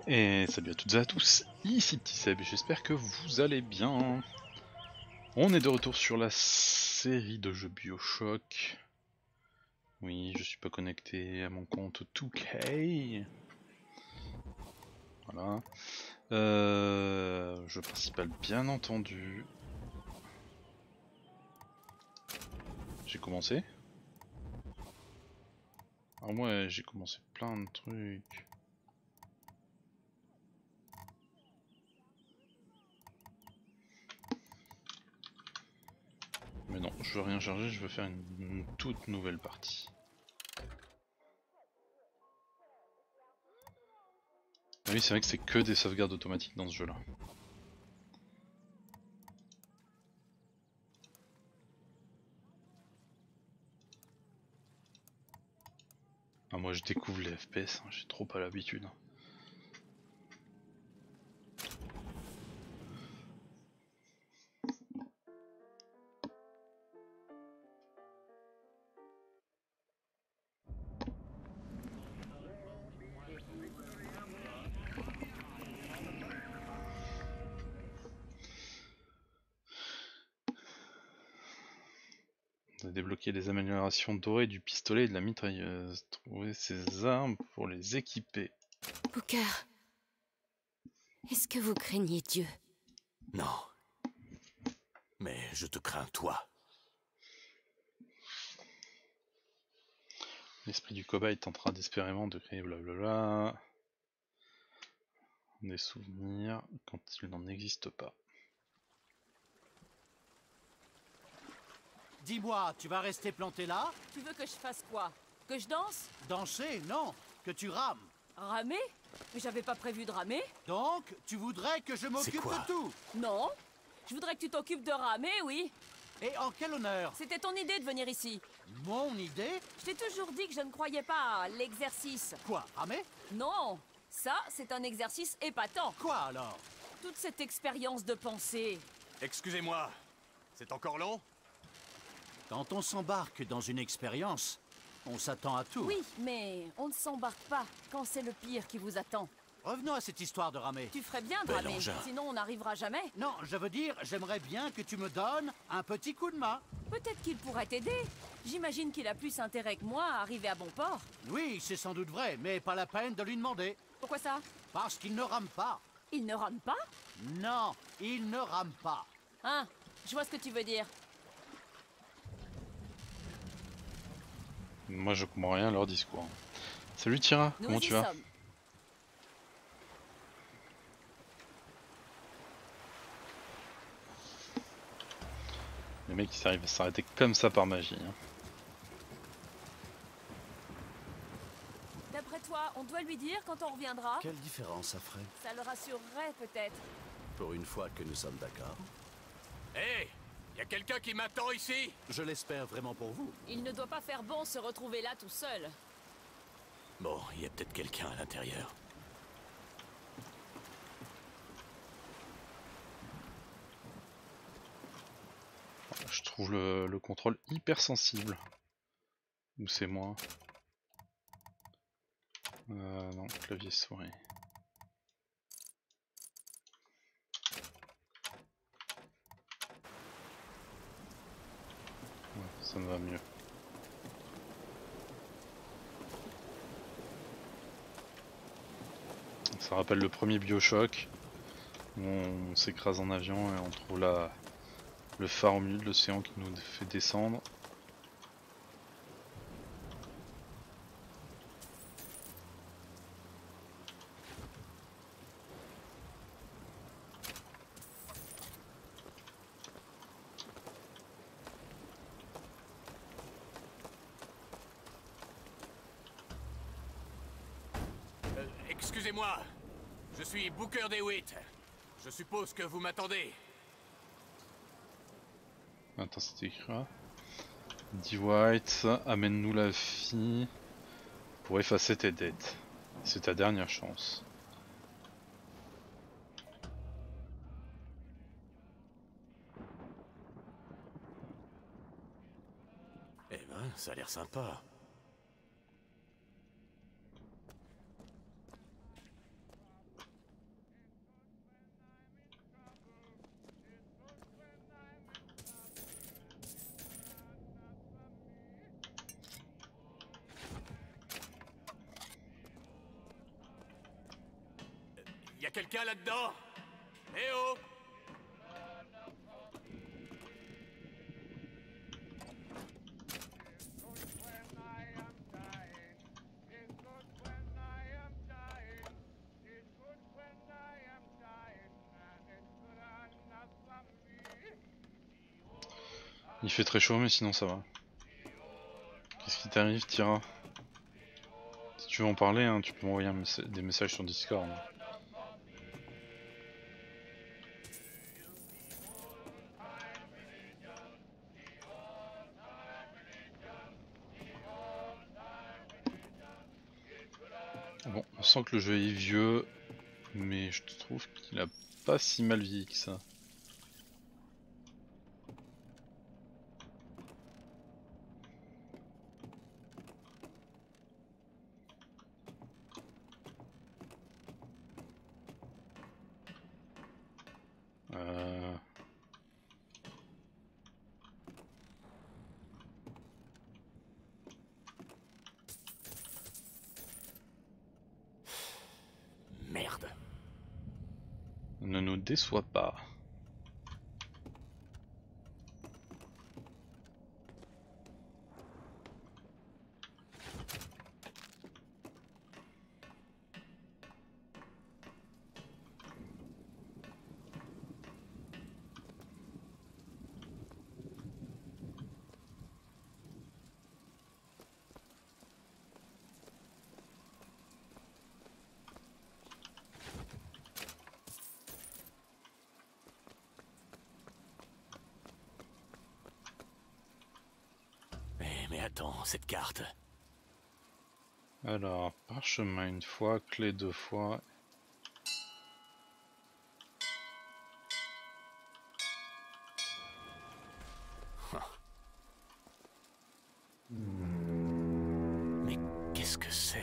Et salut à toutes et à tous, ici Petit Seb, j'espère que vous allez bien. On est de retour sur la série de jeux Bioshock. Oui, je suis pas connecté à mon compte 2K. Voilà. Jeu principal bien entendu. J'ai commencé. Ah ouais, j'ai commencé plein de trucs. Mais non, je veux rien charger, je veux faire une toute nouvelle partie. Ah oui, c'est vrai que c'est que des sauvegardes automatiques dans ce jeu-là. Ah, moi je découvre les FPS, hein, j'ai trop pas l'habitude. On a débloqué les améliorations dorées du pistolet et de la mitrailleuse. Trouver ces armes pour les équiper. Booker, est-ce que vous craignez Dieu? Non. Mais je te crains toi. L'esprit du cobaye tentera désespérément de créer blablabla. Des souvenirs quand il n'en existe pas. Dis-moi, tu vas rester planté là? Tu veux que je fasse quoi? Que je danse? Danser? Non, que tu rames. Ramer? Mais j'avais pas prévu de ramer. Donc, tu voudrais que je m'occupe quoi? de tout? Non. Je voudrais que tu t'occupes de ramer, oui. Et en quel honneur? C'était ton idée de venir ici. Mon idée? Je t'ai toujours dit que je ne croyais pas à l'exercice. Quoi, ramer? Non. Ça, c'est un exercice épatant. Quoi alors? Toute cette expérience de pensée. Excusez-moi. C'est encore long? Quand on s'embarque dans une expérience, on s'attend à tout. Oui, mais on ne s'embarque pas quand c'est le pire qui vous attend. Revenons à cette histoire de ramer. Tu ferais bien de Bel ramer, engin. sinon on n'arrivera jamais. Non, je veux dire, j'aimerais bien que tu me donnes un petit coup de main. Peut-être qu'il pourrait t'aider. J'imagine qu'il a plus intérêt que moi à arriver à bon port. Oui, c'est sans doute vrai, mais pas la peine de lui demander. Pourquoi ça? Parce qu'il ne rame pas. Il ne rame pas? Non, il ne rame pas. Hein? Je vois ce que tu veux dire. Moi je comprends rien à leur discours. Salut Tira, Nous comment y tu vas? sommes. Les mecs ils arrivent à s'arrêter comme ça par magie. Hein. D'après toi, on doit lui dire quand on reviendra? Quelle différence ça ferait? Ça le rassurerait peut-être. Pour une fois que nous sommes d'accord. Hé! Y a quelqu'un qui m'attend ici? Je l'espère vraiment pour vous. Il ne doit pas faire bon se retrouver là tout seul. Bon, y a peut-être quelqu'un à l'intérieur. Je trouve le contrôle hyper sensible. Ou c'est moi? Non, clavier souris. Ouais, ça me va mieux. Ça rappelle le premier Bioshock. Où on s'écrase en avion et on trouve le phare au milieu de l'océan qui nous fait descendre. Excusez-moi. Je suis Booker DeWitt. Je suppose que vous m'attendez. Attends, c'était écrit là. D-White, amène-nous la fille pour effacer tes dettes. C'est ta dernière chance. Eh ben, ça a l'air sympa. Y a quelqu'un là-dedans? Eh oh! Il fait très chaud, mais sinon ça va. Qu'est-ce qui t'arrive, Tira? Si tu veux en parler, hein, tu peux m'envoyer des messages sur Discord. Bon, on sent que le jeu est vieux, mais je trouve qu'il a pas si mal vieilli que ça. Euh... Merde. Ne nous déçois pas. Mais attends, cette carte. Alors, parchemin une fois, clé deux fois. Mais qu'est-ce que c'est?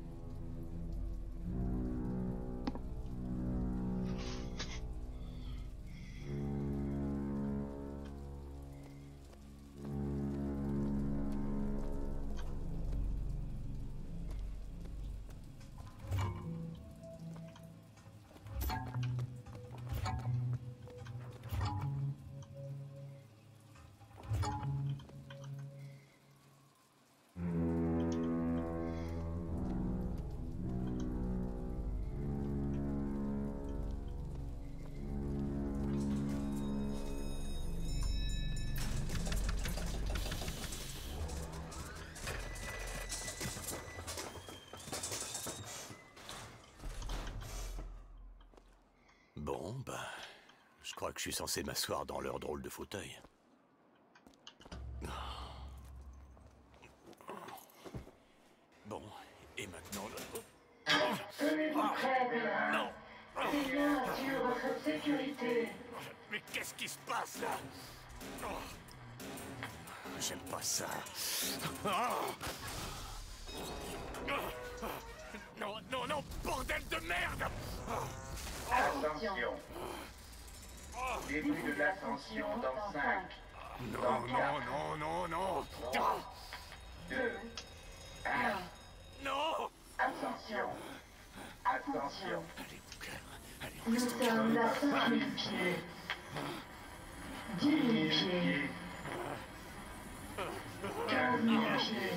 Bon, bah... Je crois que je suis censé m'asseoir dans leur drôle de fauteuil. Bon, et maintenant... Tenez-vous près de là. Non! Quelqu'un assure votre sécurité. Mais qu'est-ce qui se passe là? J'aime pas ça. Non, non, non, bordel de merde! Attention. Début de l'ascension dans 5, Non, non, non, non, non! 2, 1. Non! Attention. Attention. Allez, Booker, allez, on Nous reste sommes à 5000 pieds. 10 000 pieds. 15 000 pieds.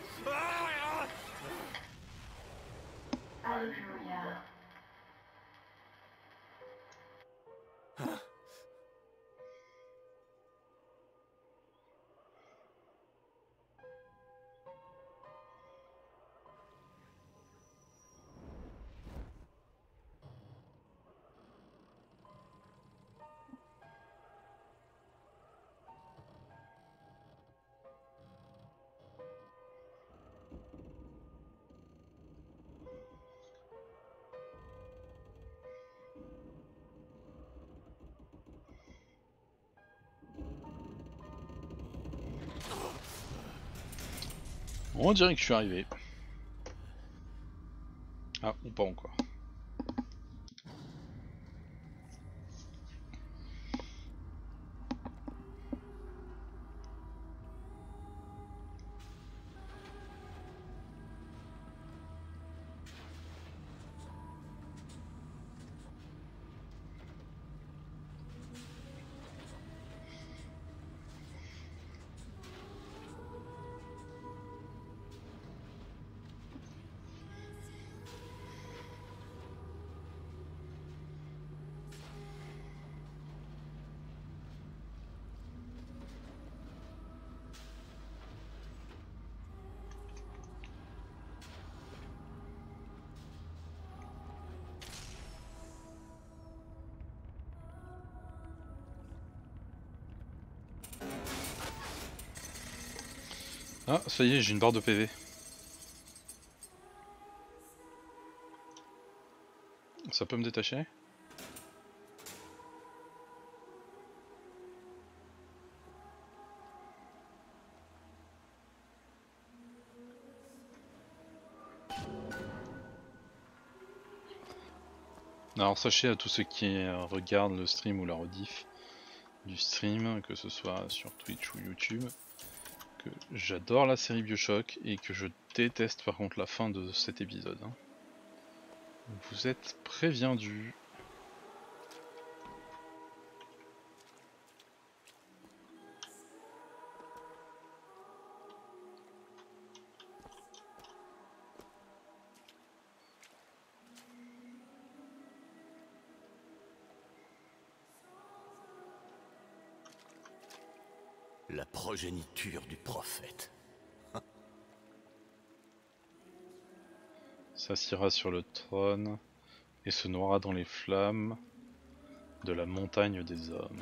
Alléluia. On dirait que je suis arrivé. Ah, ou pas encore. Ah, ça y est, j'ai une barre de PV. Ça peut me détacher? Alors sachez à tous ceux qui regardent le stream ou la rediff du stream, que ce soit sur Twitch ou YouTube, que j'adore la série Bioshock et que je déteste par contre la fin de cet épisode. Hein. Vous êtes prévenus. La progéniture du prophète. S'assiera sur le trône et se noiera dans les flammes de la montagne des hommes.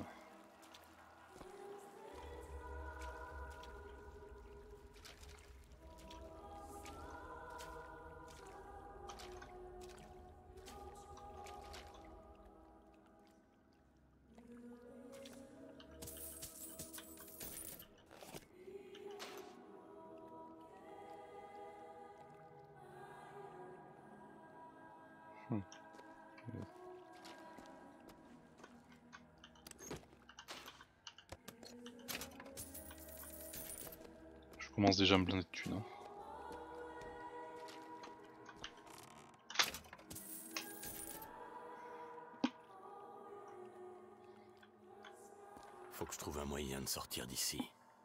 Je commence déjà à me blinder de thunes. Hein. Faut que je trouve un moyen de sortir d'ici.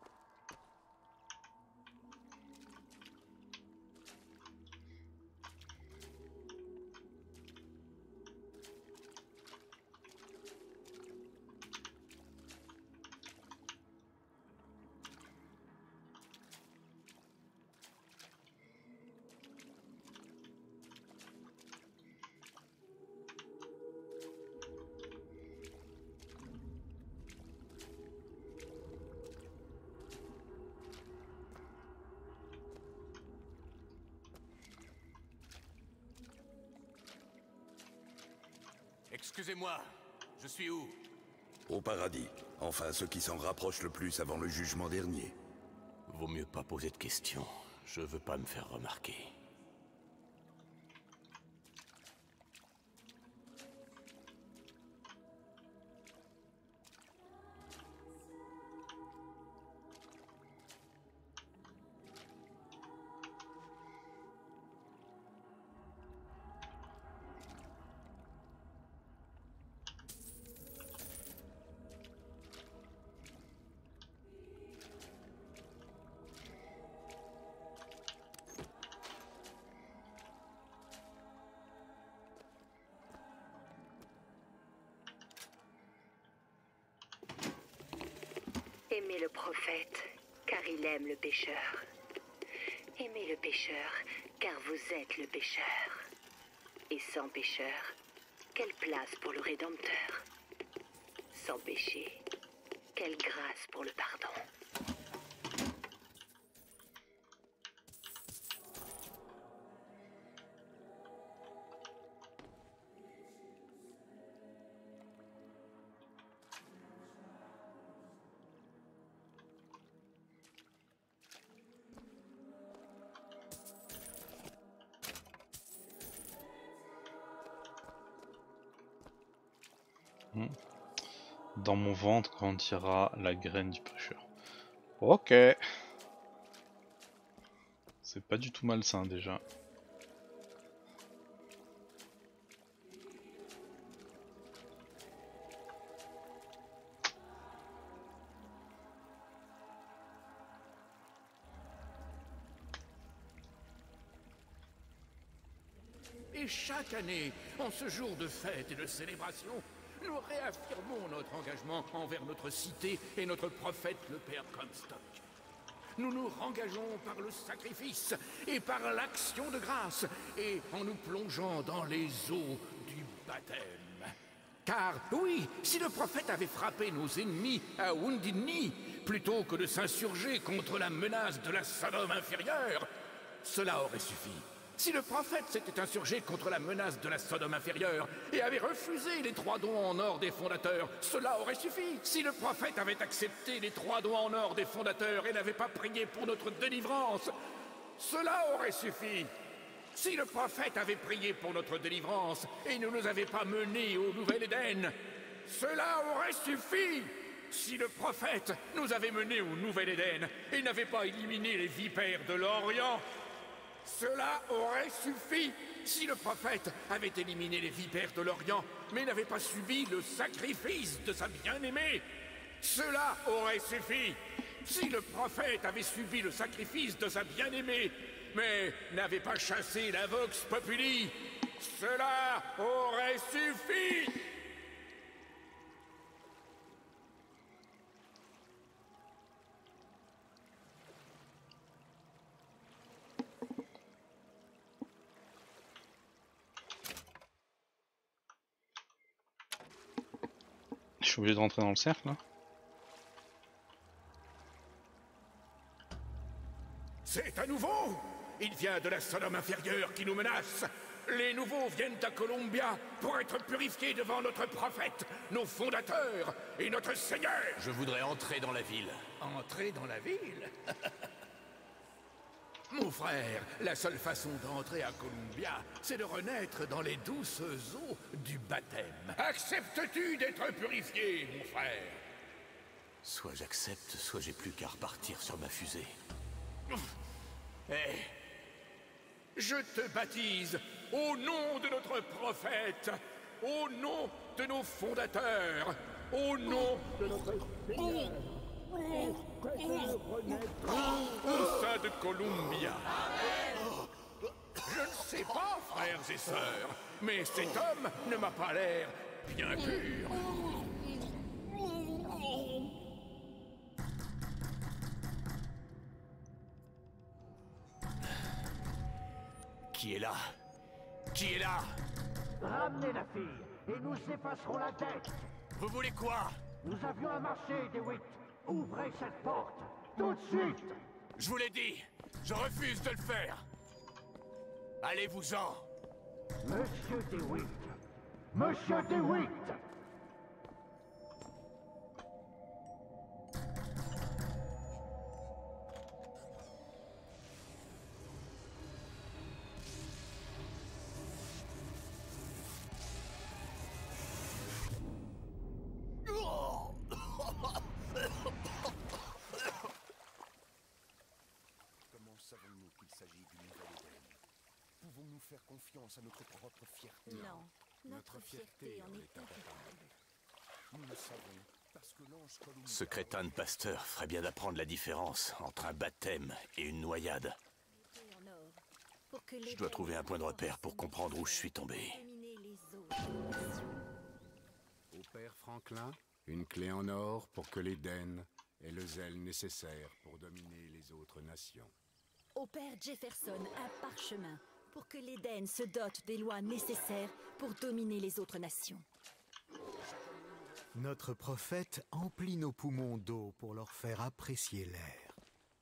Excusez-moi, je suis où? Au paradis. Enfin, ce qui s'en rapproche le plus avant le jugement dernier. Vaut mieux pas poser de questions. Je veux pas me faire remarquer. Aimez le prophète, car il aime le pécheur. Aimez le pécheur, car vous êtes le pécheur. Et sans pécheur, quelle place pour le Rédempteur? Sans péché, quelle grâce pour le pardon. Dans mon ventre grandira la graine du pécheur. Ok. C'est pas du tout malsain déjà. Et chaque année, en ce jour de fête et de célébration, nous réaffirmons notre engagement envers notre cité et notre prophète, le Père Comstock. Nous nous rengageons par le sacrifice et par l'action de grâce, et en nous plongeant dans les eaux du baptême. Car, oui, si le prophète avait frappé nos ennemis à Undini, plutôt que de s'insurger contre la menace de la Sodome inférieure, cela aurait suffi. Si le prophète s'était insurgé contre la menace de la Sodome inférieure et avait refusé les 3 dons en or des fondateurs, cela aurait suffi. Si le prophète avait accepté les 3 dons en or des fondateurs et n'avait pas prié pour notre délivrance, cela aurait suffi. Si le prophète avait prié pour notre délivrance et ne nous avait pas menés au Nouvel Éden, cela aurait suffi. Si le prophète nous avait menés au Nouvel Éden et n'avait pas éliminé les vipères de l'Orient, cela aurait suffi. Si le prophète avait éliminé les vipères de l'Orient, mais n'avait pas subi le sacrifice de sa bien-aimée, cela aurait suffi. Si le prophète avait subi le sacrifice de sa bien-aimée, mais n'avait pas chassé la Vox Populi, cela aurait suffi. Je suis obligé de rentrer dans le cercle là. C'est à nouveau. Il vient de la Sodome inférieure qui nous menace. Les nouveaux viennent à Columbia pour être purifiés devant notre prophète, nos fondateurs et notre Seigneur. Je voudrais entrer dans la ville. Entrer dans la ville? Mon frère, la seule façon d'entrer à Columbia, c'est de renaître dans les douces eaux du baptême. Acceptes-tu d'être purifié, mon frère? Soit j'accepte, soit j'ai plus qu'à repartir sur ma fusée. Eh, je te baptise au nom de notre prophète, au nom de nos fondateurs, au nom de notre Seigneur. Au sein de Columbia. Je ne sais pas, frères et sœurs, mais cet homme ne m'a pas l'air bien pur. Qui est là? Qui est là? Ramenez la fille, et nous effacerons la tête. Vous voulez quoi? Nous avions un marché, DeWitt. Ouvrez cette porte, tout de suite. Je vous l'ai dit, je refuse de le faire. Allez-vous-en. Monsieur DeWitt. Monsieur DeWitt. Comment savons-nous qu'il s'agit du Nouvel Éden? Pouvons-nous faire confiance à notre propre fierté? Non, notre fierté en est incapable. Nous le savons, parce que l'ange Columbia... Ce crétin de pasteur ferait bien d'apprendre la différence entre un baptême et une noyade. Je dois trouver un point de repère pour comprendre où je suis tombé. Au père Franklin, une clé en or pour que l'Éden ait le zèle nécessaire pour dominer les autres nations. Au père Jefferson, un parchemin pour que l'Éden se dote des lois nécessaires pour dominer les autres nations. Notre prophète emplit nos poumons d'eau pour leur faire apprécier l'air.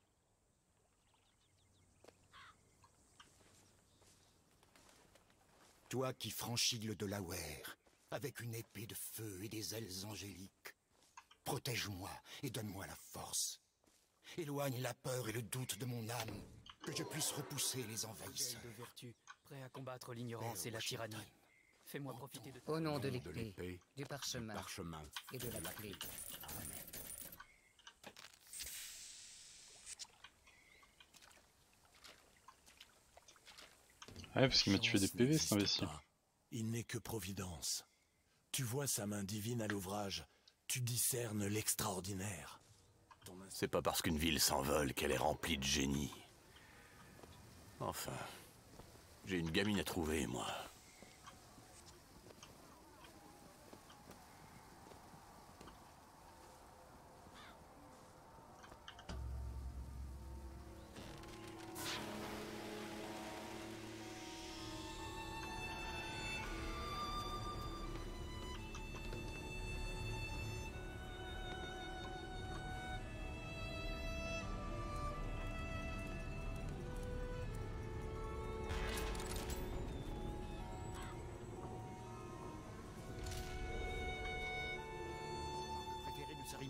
Toi qui franchis le Delaware, avec une épée de feu et des ailes angéliques, protège-moi et donne-moi la force. Éloigne la peur et le doute de mon âme, que je puisse repousser les envahisseurs. De vertu, prêt à combattre l'ignorance et la tyrannie. Fais-moi profiter de... Au nom de l'épée, du parchemin, et de la clé. Amen. Ouais, parce qu'il m'a tué des PV, cet imbécile. Il n'est que providence. Tu vois sa main divine à l'ouvrage, tu discernes l'extraordinaire. C'est pas parce qu'une ville s'envole qu'elle est remplie de génie. Enfin, j'ai une gamine à trouver, moi.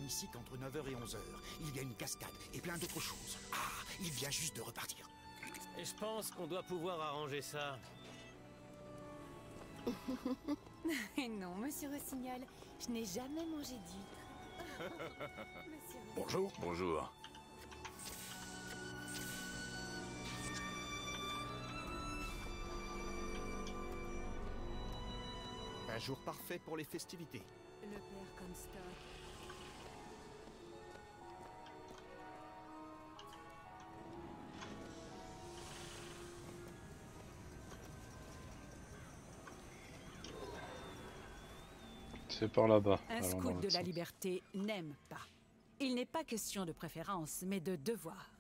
ici qu'entre 9h et 11h. Il y a une cascade et plein d'autres choses. Ah, il vient juste de repartir. Et je pense qu'on doit pouvoir arranger ça. Non, monsieur Rossignol, je n'ai jamais mangé d'huître. Bonjour. Bonjour. Un jour parfait pour les festivités. Le père Comstock. C'est par là-bas. Un Allons dans scout de l'autre la sens. liberté n'aime pas. Il n'est pas question de préférence, mais de devoir.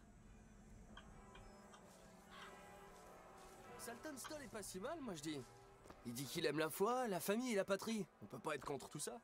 Saltonstall est pas si mal, moi je dis. Il dit qu'il aime la foi, la famille et la patrie. On peut pas être contre tout ça.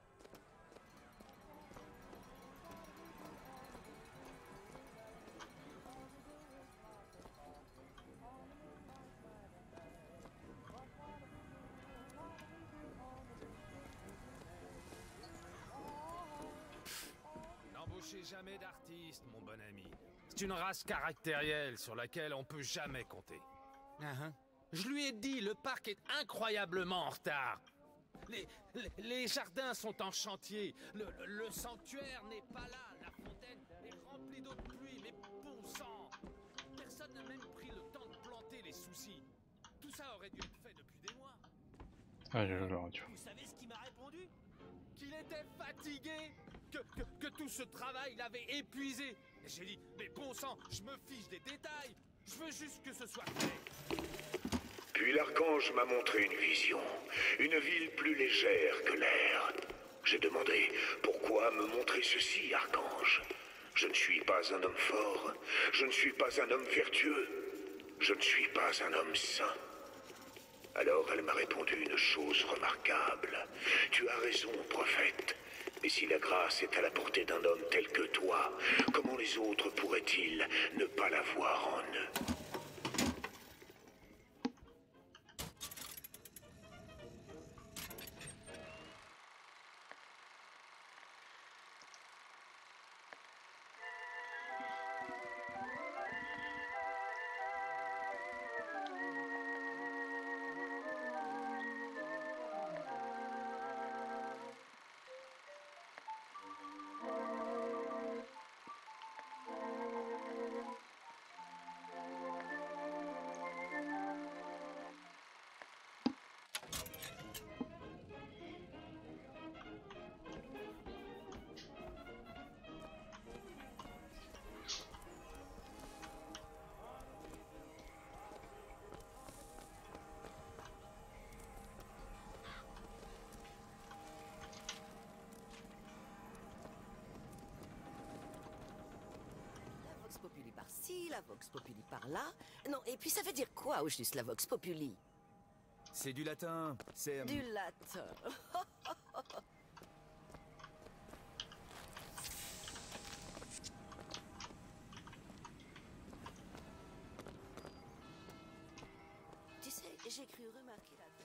N'embauchez jamais d'artiste, mon bon ami. C'est une race caractérielle sur laquelle on peut jamais compter. Je lui ai dit, le parc est incroyablement en retard. Les jardins sont en chantier. Le sanctuaire n'est pas là. La fontaine est remplie d'eau de pluie. Mais bon sang, personne n'a même pris le temps de planter les soucis. Tout ça aurait dû être fait depuis des mois. Ah, j'ai la radio. Vous savez ce qu'il m'a répondu? Qu'il était fatigué, que tout ce travail l'avait épuisé. Et j'ai dit, mais bon sang, je me fiche des détails. Je veux juste que ce soit fait. Puis l'archange m'a montré une vision, une ville plus légère que l'air. J'ai demandé, pourquoi me montrer ceci, archange? Je ne suis pas un homme fort, je ne suis pas un homme vertueux, je ne suis pas un homme saint. Alors elle m'a répondu une chose remarquable. Tu as raison, prophète. Mais si la grâce est à la portée d'un homme tel que toi, comment les autres pourraient-ils ne pas la voir en eux? Populi par-ci, la Vox Populi par-là. Non, et puis ça veut dire quoi au juste la Vox Populi? C'est du latin. C'est... Du latin. Tu sais, j'ai cru remarquer la...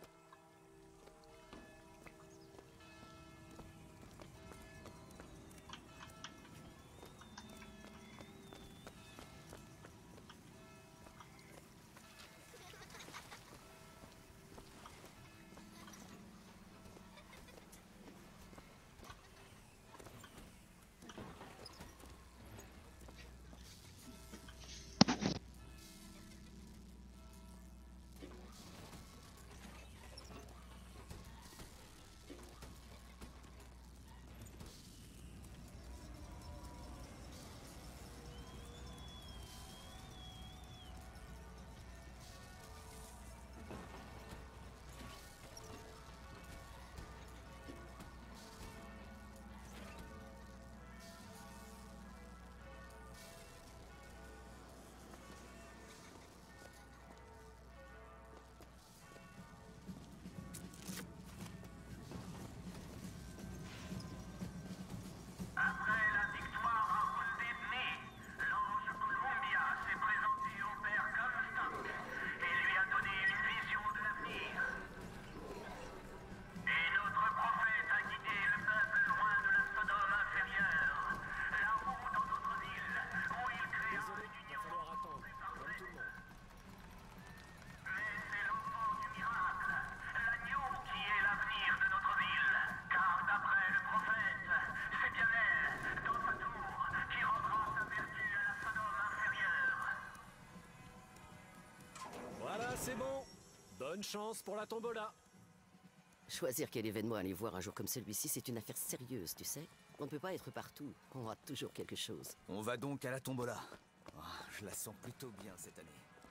C'est bon. Bonne chance pour la tombola. Choisir quel événement aller voir un jour comme celui-ci, c'est une affaire sérieuse, tu sais. On ne peut pas être partout. On rate toujours quelque chose. On va donc à la tombola. Oh, je la sens plutôt bien cette année.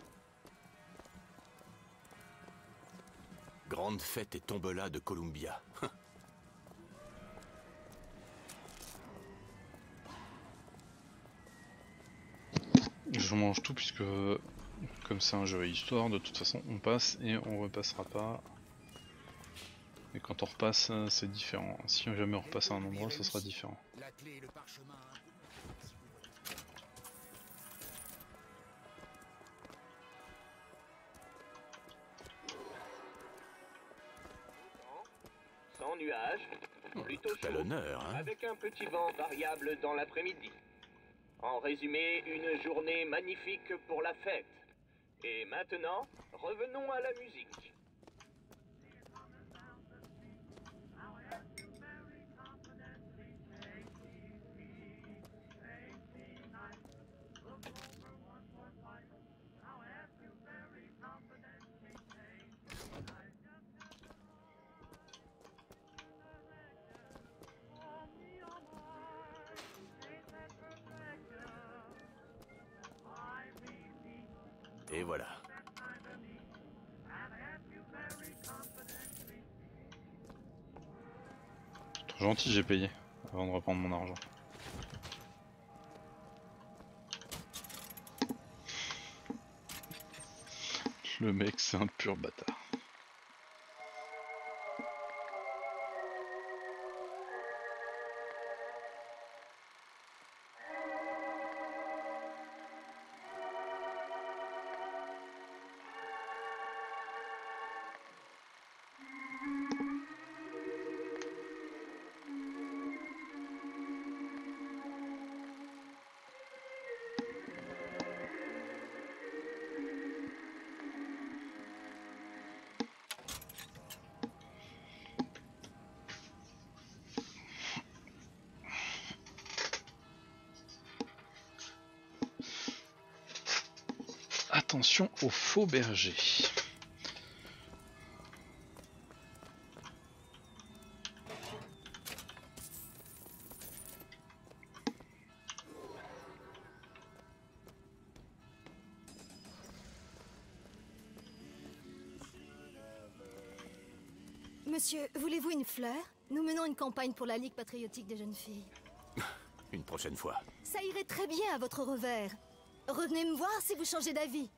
Grande fête et tombola de Columbia. Je mange tout puisque comme c'est un jeu à histoire, de toute façon on passe et on repassera pas. Et quand on repasse, c'est différent. Si jamais on repasse à un endroit, ce sera différent. La clé et le parchemin. Sans nuages, plutôt Quel chaud, honneur, hein? avec un petit vent variable dans l'après-midi. En résumé, une journée magnifique pour la fête. Et maintenant, revenons à la musique. Et voilà. Trop gentil, j'ai payé avant de reprendre mon argent. Le mec, c'est un pur bâtard. Attention aux faux bergers. Monsieur, voulez-vous une fleur? Nous menons une campagne pour la Ligue patriotique des jeunes filles. Une prochaine fois. Ça irait très bien à votre revers. Revenez me voir si vous changez d'avis.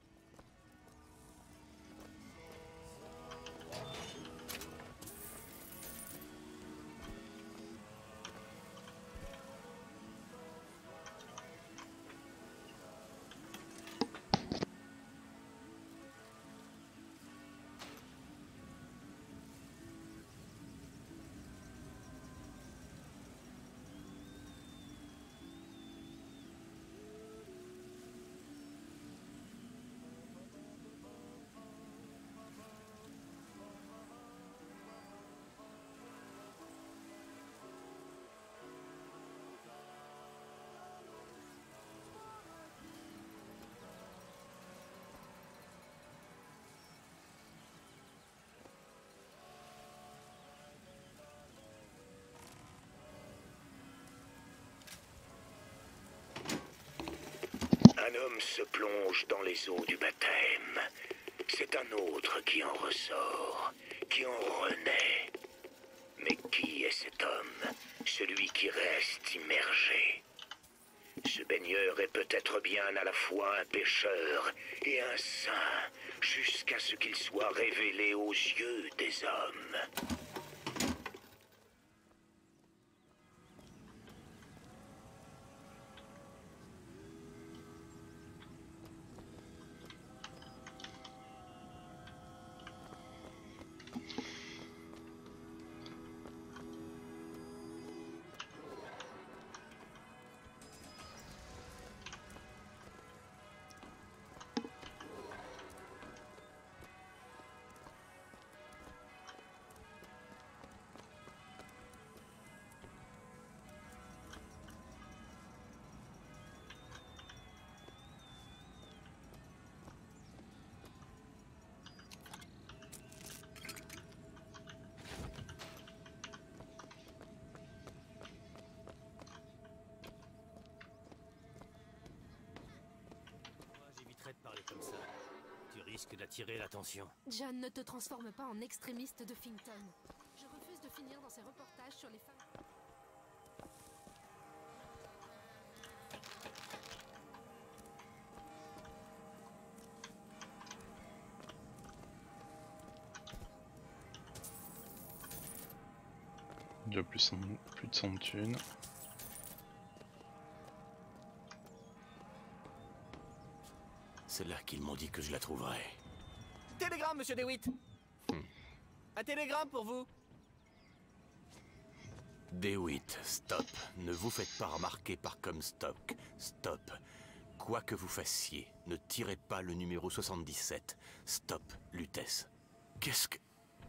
Un homme se plonge dans les eaux du baptême. C'est un autre qui en ressort, qui en renaît. Mais qui est cet homme, celui qui reste immergé? Ce baigneur est peut-être bien à la fois un pécheur et un saint, jusqu'à ce qu'il soit révélé aux yeux des hommes. risque d'attirer l'attention. John, ne te transforme pas en extrémiste de Finkton. Je refuse de finir dans ces reportages sur les femmes... Déjà plus de 100 thunes. C'est là qu'ils m'ont dit que je la trouverais. Télégramme, monsieur DeWitt. Un télégramme pour vous. DeWitt, stop. Ne vous faites pas remarquer par Comstock. Stop. Quoi que vous fassiez, ne tirez pas le numéro 77. Stop, Lutèce. Qu'est-ce que...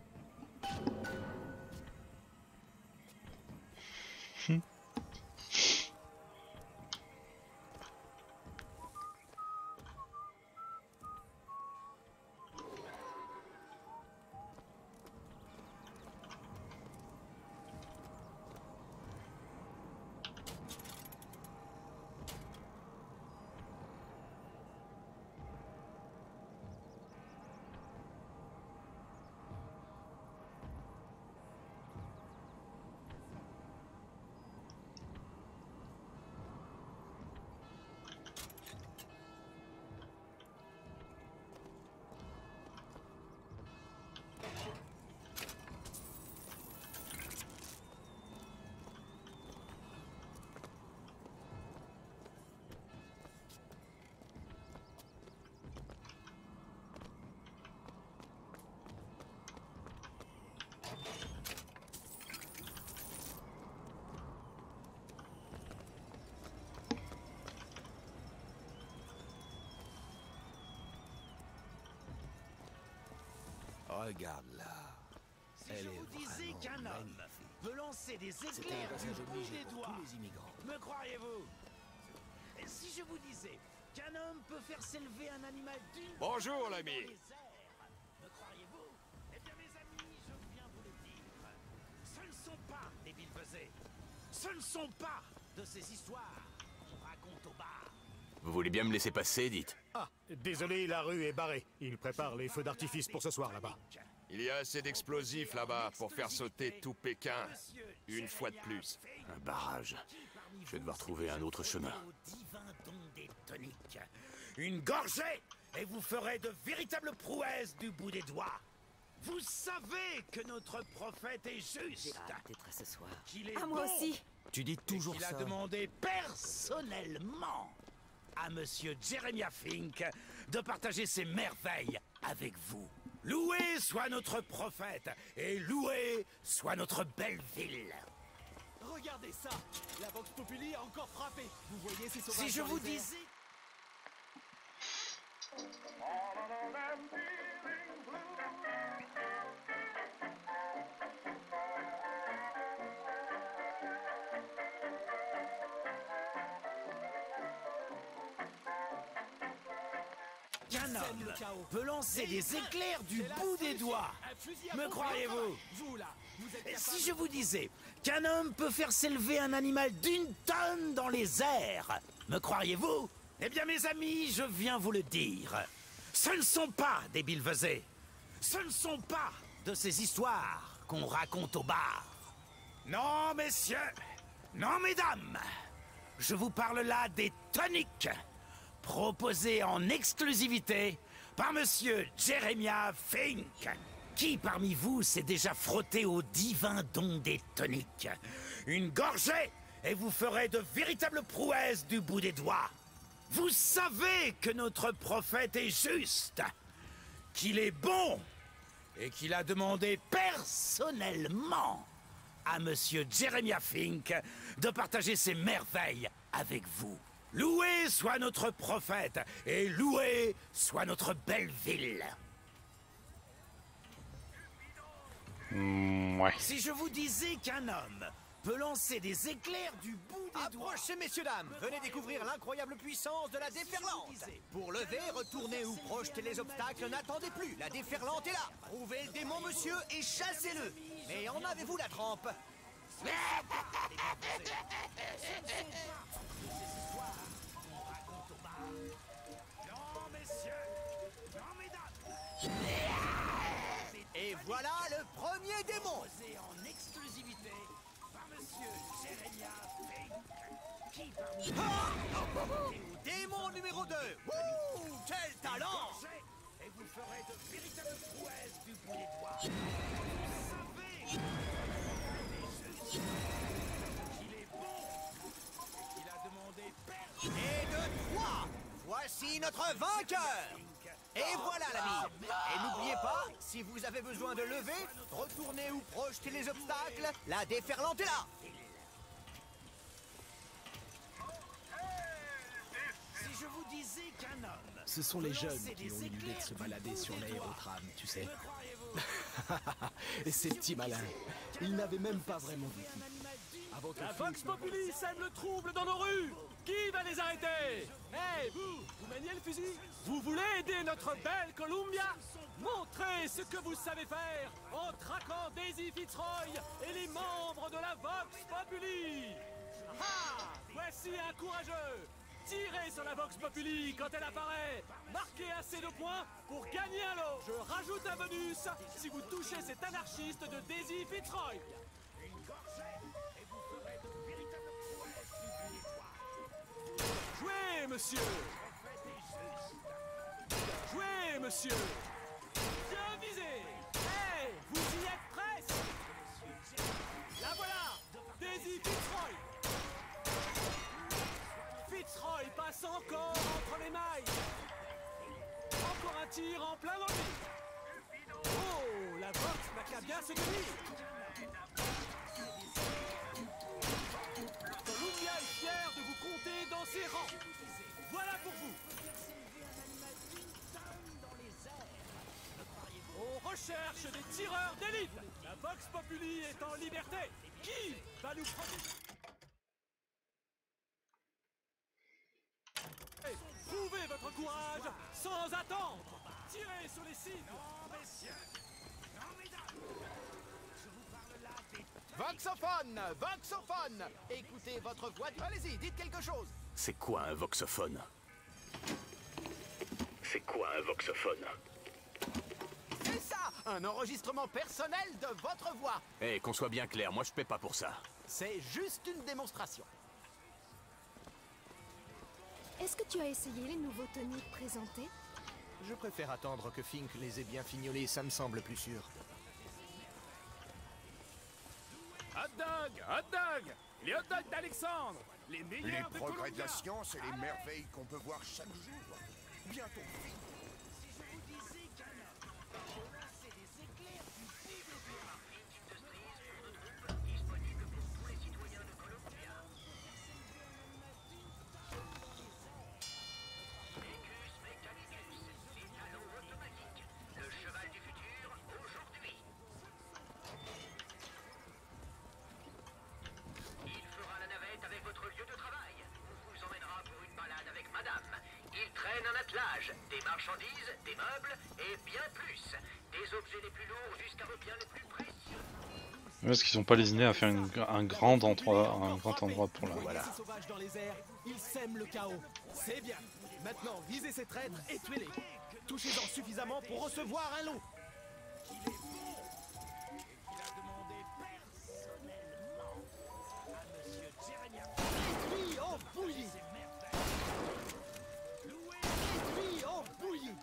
Regarde-la. Si je vous disais qu'un homme peut lancer des éclairs du bout des doigts, me croiriez-vous? Et si je vous disais qu'un homme peut faire s'élever un animal d'une... Bonjour, l'ami. Me croiriez-vous? Eh bien, mes amis, je viens vous le dire. Ce ne sont pas des billevesées. Ce ne sont pas de ces histoires qu'on raconte au bar. Vous voulez bien me laisser passer, dites? Ah, désolé, la rue est barrée. Ils préparent les feux d'artifice pour ce soir là-bas. Il y a assez d'explosifs là-bas pour faire sauter tout Pékin. Une fois de plus. Un barrage. Je vais devoir trouver un autre chemin. Une gorgée et vous ferez de véritables prouesses du bout des doigts. Vous savez que notre prophète est juste. Ce soir. Qu'il est Ah, moi bon, aussi. Tu dis toujours qu'il ça. a demandé personnellement à Monsieur Jeremiah Fink de partager ses merveilles avec vous. Loué soit notre prophète et loué soit notre belle ville. Regardez ça! La Vox Populi a encore frappé! Vous voyez ces sauvages Si je dans vous les airs? disais... Qu'un homme peut lancer des éclairs du bout des doigts. Me croiriez-vous? Et si je vous disais qu'un homme peut faire s'élever un animal d'une tonne dans les airs, me croiriez-vous? Eh bien, mes amis, je viens vous le dire. Ce ne sont pas des billevesées. Ce ne sont pas de ces histoires qu'on raconte au bar. Non, messieurs. Non, mesdames. Je vous parle là des toniques proposés en exclusivité par Monsieur Jeremiah Fink. Qui parmi vous s'est déjà frotté au divin don des toniques? Une gorgée et vous ferez de véritables prouesses du bout des doigts. Vous savez que notre prophète est juste, qu'il est bon et qu'il a demandé personnellement à Monsieur Jeremiah Fink de partager ses merveilles avec vous. Loué soit notre prophète et loué soit notre belle ville. Ouais. Si je vous disais qu'un homme peut lancer des éclairs du bout des doigts... Approchez, messieurs, dames. Venez découvrir l'incroyable puissance de la déferlante. Pour lever, retourner ou projeter les obstacles, n'attendez plus. La déferlante est là. Trouvez le démon, monsieur, et chassez-le. Mais en avez-vous la trempe? Non, messieurs. Non, mesdames. Et voilà le premier démon. En exclusivité par Monsieur Jeremiah Démon numéro 2. Wouh, quel talent! Et vous ferez de véritables prouesses du bout des doigts. Vous savez qu'il est bon et qu'il a demandé perdre. Et de 3, voici notre vainqueur. Et voilà l'ami. Et n'oubliez pas, si vous avez besoin de lever, retourner ou projeter les obstacles, la déferlante est là. Si je vous disais qu'un homme... Ce sont les jeunes qui ont eu l'idée de se balader sur l'aérotram, tu sais. Et ces petits malins, ils n'avaient même pas vraiment vécu. La Vox Populi sème le trouble dans nos rues. Qui va les arrêter? Hey, vous maniez le fusil? Vous voulez aider notre belle Columbia? Montrez ce que vous savez faire en traquant Daisy Fitzroy et les membres de la Vox Populi. Ah, voici un courageux. Tirez sur la Vox Populi quand elle apparaît. Marquez assez de points pour gagner un lot. Je rajoute un bonus si vous touchez cet anarchiste de Daisy Fitzroy. Jouez, monsieur! Jouez, monsieur! Bien visé! Hey, vous y êtes presque! La voilà! Daisy Fitzroy! Fitzroy passe encore entre les mailles! Encore un tir en plein dans le vide! Oh, la Vox n'a qu'à bien se tenir! Columbia est fier de vous compter dans ses rangs. Voilà pour vous. On recherche des tireurs d'élite. La Vox Populi est en liberté. Qui va nous protéger? Prouvez votre courage sans attendre. Tirez sur les cibles. Non, messieurs. Non, mesdames. Je vous parle là des... Voxophone! Voxophone! Écoutez votre voix. Allez-y, dites quelque chose. C'est quoi un voxophone? C'est quoi un voxophone? C'est ça! Un enregistrement personnel de votre voix. Eh, qu'on soit bien clair, moi je paie pas pour ça. C'est juste une démonstration. Est-ce que tu as essayé les nouveaux toniques présentés? Je préfère attendre que Fink les ait bien fignolés, ça me semble plus sûr. Hot dog! Hot dog! Les hot dogs d'Alexandre! Les meilleurs Les progrès de la science et les merveilles qu'on peut voir chaque jour. Bientôt fini. Des marchandises, des meubles et bien plus. Des objets les plus lourds jusqu'à vos biens les plus précieux. Est-ce qu'ils n'ont pas lésiné à faire un grand endroit pour la... Voilà. Ces sauvages dans les airs, ils sèment le chaos. C'est bien. Maintenant, visez ces traîtres et tuez-les. Touchez-en suffisamment pour recevoir un lot. Détruit en bouillie. Détruit en bouillie.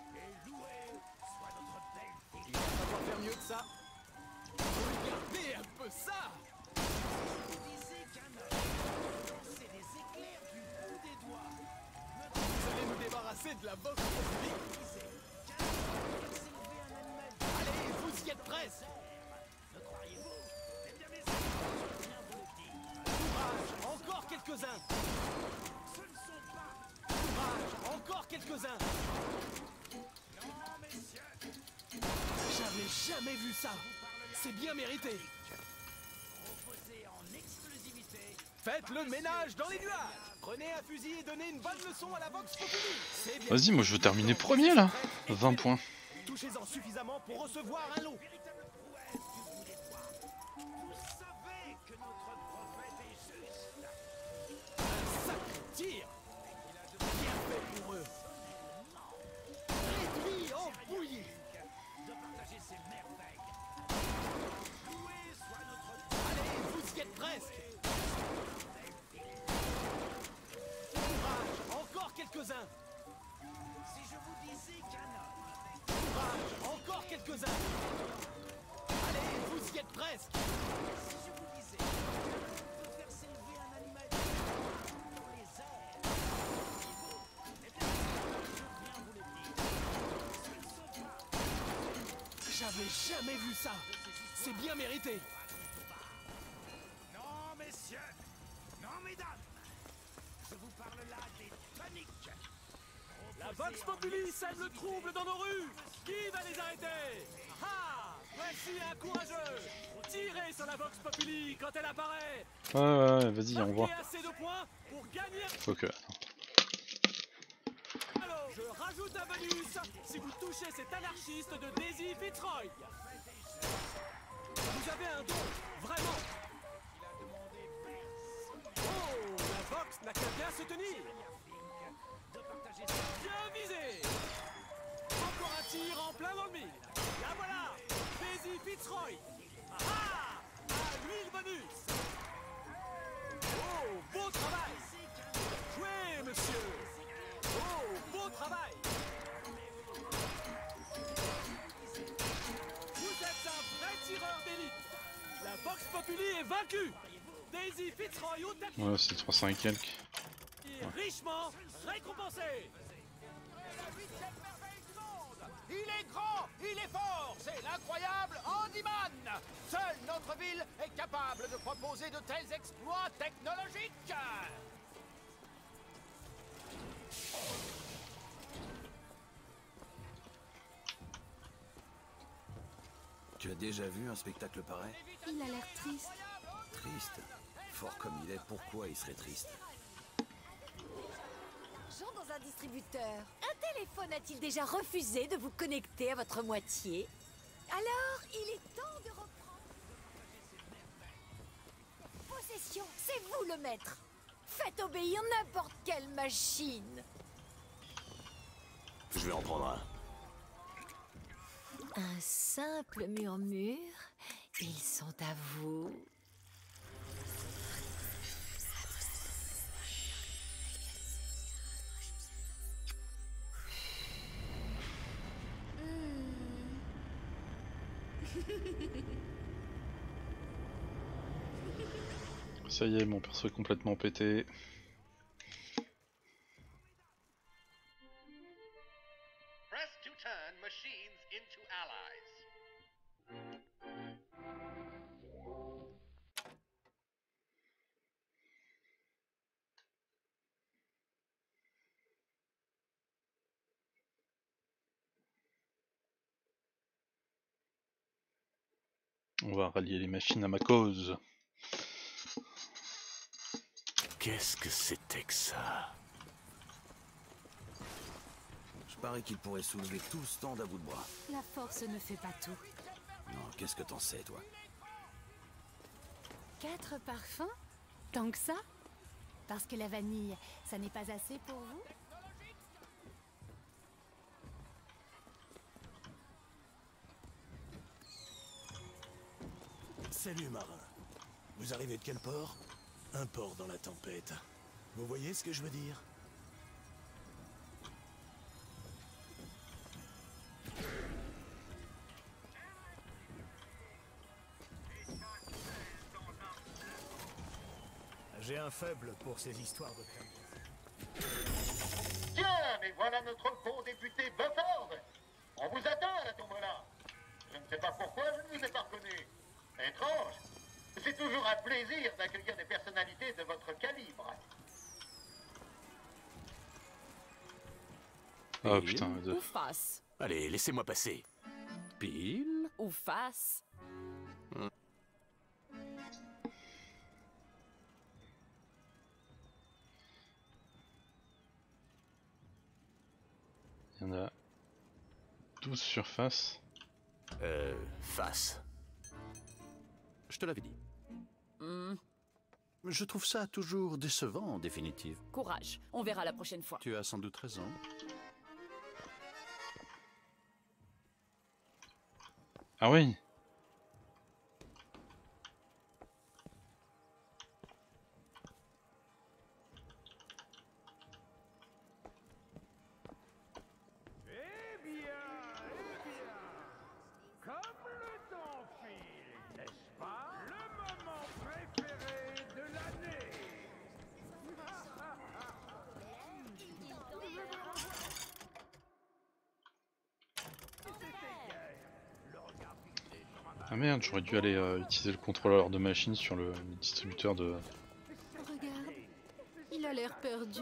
Il va falloir faire mieux que ça. Regardez un peu ça. Vous allez nous débarrasser de la Vox Populi. Allez, vous y êtes presque. Courage, encore quelques-uns. Courage, encore quelques-uns. J'avais jamais vu ça. C'est bien mérité. Faites le ménage dans les nuages. Prenez un fusil et donnez une bonne leçon à la Vox Populi. Vas-y, moi je veux terminer premier là. 20 points. Touchez-en suffisamment pour recevoir un lot. Un sacré tir. Bien fait pour eux. Réduit en bouillie. presque. Courage, encore quelques-uns. Si je vous disais qu'un homme... Courage, encore quelques-uns. Allez, vous y êtes presque. Si je vous disais qu'un homme peut faire s'élever un animal dans les airs... Eh bien, je viens vous le dire. J'avais jamais vu ça. C'est bien mérité. Non, messieurs. Non, mesdames. Je vous parle là des toniques. La Vox Populi sème le trouble dans nos rues. Qui va les arrêter? Ah, voici un courageux. Tirez sur la Vox Populi quand elle apparaît. Ouais, vas-y, on voit. Marquez assez de points pour gagner. Ok. Alors, je rajoute un bonus si vous touchez cet anarchiste de Daisy Fitzroy. Vous avez un don, vraiment. Oh, la Vox n'a qu'à bien se tenir. Bien visé. Encore un tir en plein dans le mille. La voilà, Daisy Fitzroy. Ah, à lui le bonus. Oh, beau travail. Joué, monsieur. Oh, beau travail. Vous êtes un vrai tireur d'élite. La Vox Populi est vaincue. Daisy Fitzroy au tapis. Ouais, c'est 300 et quelques. Est richement récompensé. Il est grand, il est fort, c'est l'incroyable Handyman. Seule notre ville est capable de proposer de tels exploits technologiques. Tu as déjà vu un spectacle pareil? Il a l'air triste. Triste. Fort comme il est, pourquoi il serait triste? Jean dans un distributeur. Un téléphone a-t-il déjà refusé de vous connecter à votre moitié? Alors, il est temps de reprendre. Possession, c'est vous le maître. Faites obéir n'importe quelle machine. Je vais en prendre un. Un simple murmure. Ils sont à vous. Ça y est, mon perso est complètement pété. Press to turn machines into allies. On va rallier les machines à ma cause. Qu'est-ce que c'était que ça? Je parie qu'il pourrait soulever tout le stand à bout de bras. La force ne fait pas tout. Non, qu'est-ce que t'en sais, toi? 4 parfums? Tant que ça? Parce que la vanille, ça n'est pas assez pour vous? Salut marin. Vous arrivez de quel port? Un port dans la tempête. Vous voyez ce que je veux dire? J'ai un faible pour ces histoires de camions. Tiens, mais voilà notre bon député Bufford. On vous attend à la tombe-là. Je ne sais pas pourquoi je ne vous ai pas reconnu. Étrange. C'est toujours un plaisir d'accueillir des personnalités de votre calibre. Oh putain, les deux. Ou face. Allez, laissez-moi passer. Pile. Ou face. Il y en a 12 surfaces. Face. Je te l'avais dit. Hmm, Je trouve ça toujours décevant, en définitive. courage, on verra la prochaine fois. Tu as sans doute raison. Ah oui. Ah merde, j'aurais dû aller utiliser le contrôleur de machine sur le distributeur de... Regarde, il a l'air perdu.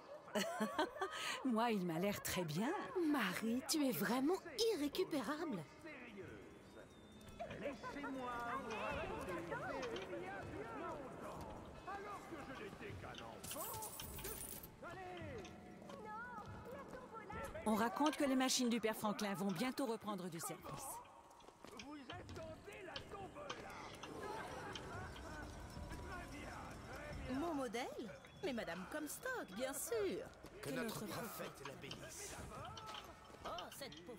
Moi, il m'a l'air très bien. Marie, tu es vraiment irrécupérable. Laissez-moi vous raconter. Alors que je n'étais qu'un enfant. On raconte que les machines du père Franklin vont bientôt reprendre du service. Vous attendez la tombola. Très bien. Mon modèle? Mais Madame Comstock, bien sûr. Que notre prophète la bénisse. Oh, cette pauvre.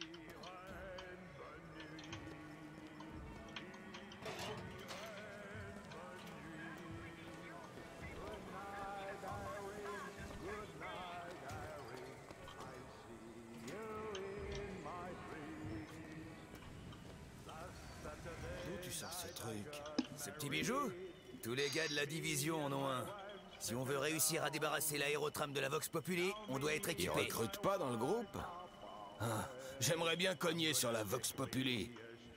D'où tu sors ce truc? Ce petit bijou? Tous les gars de la division en ont un. Si on veut réussir à débarrasser l'aérotram de la Vox Populi, on doit être équipé. Ils recrutent pas dans le groupe? Ah, j'aimerais bien cogner sur la Vox Populi.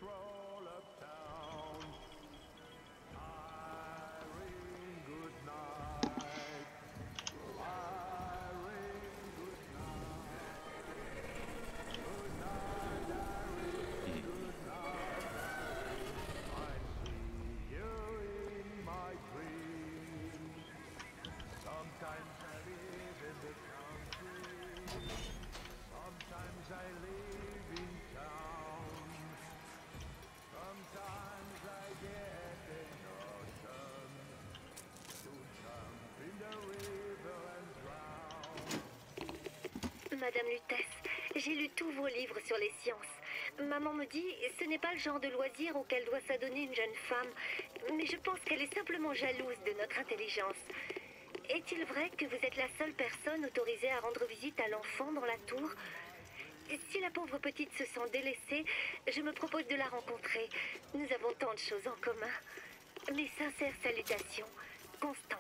Madame Lutèce, j'ai lu tous vos livres sur les sciences. Maman me dit, ce n'est pas le genre de loisir auquel doit s'adonner une jeune femme, mais je pense qu'elle est simplement jalouse de notre intelligence. Est-il vrai que vous êtes la seule personne autorisée à rendre visite à l'enfant dans la tour? Si la pauvre petite se sent délaissée, je me propose de la rencontrer. Nous avons tant de choses en commun. Mes sincères salutations, Constance.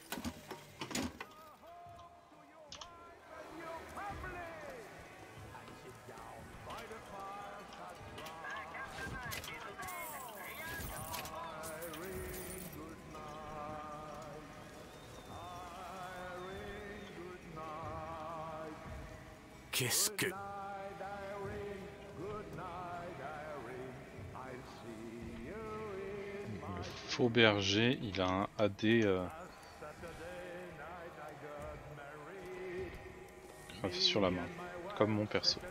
Qu'est-ce que... Le faux berger, il a un AD gravé sur la main, comme mon perso.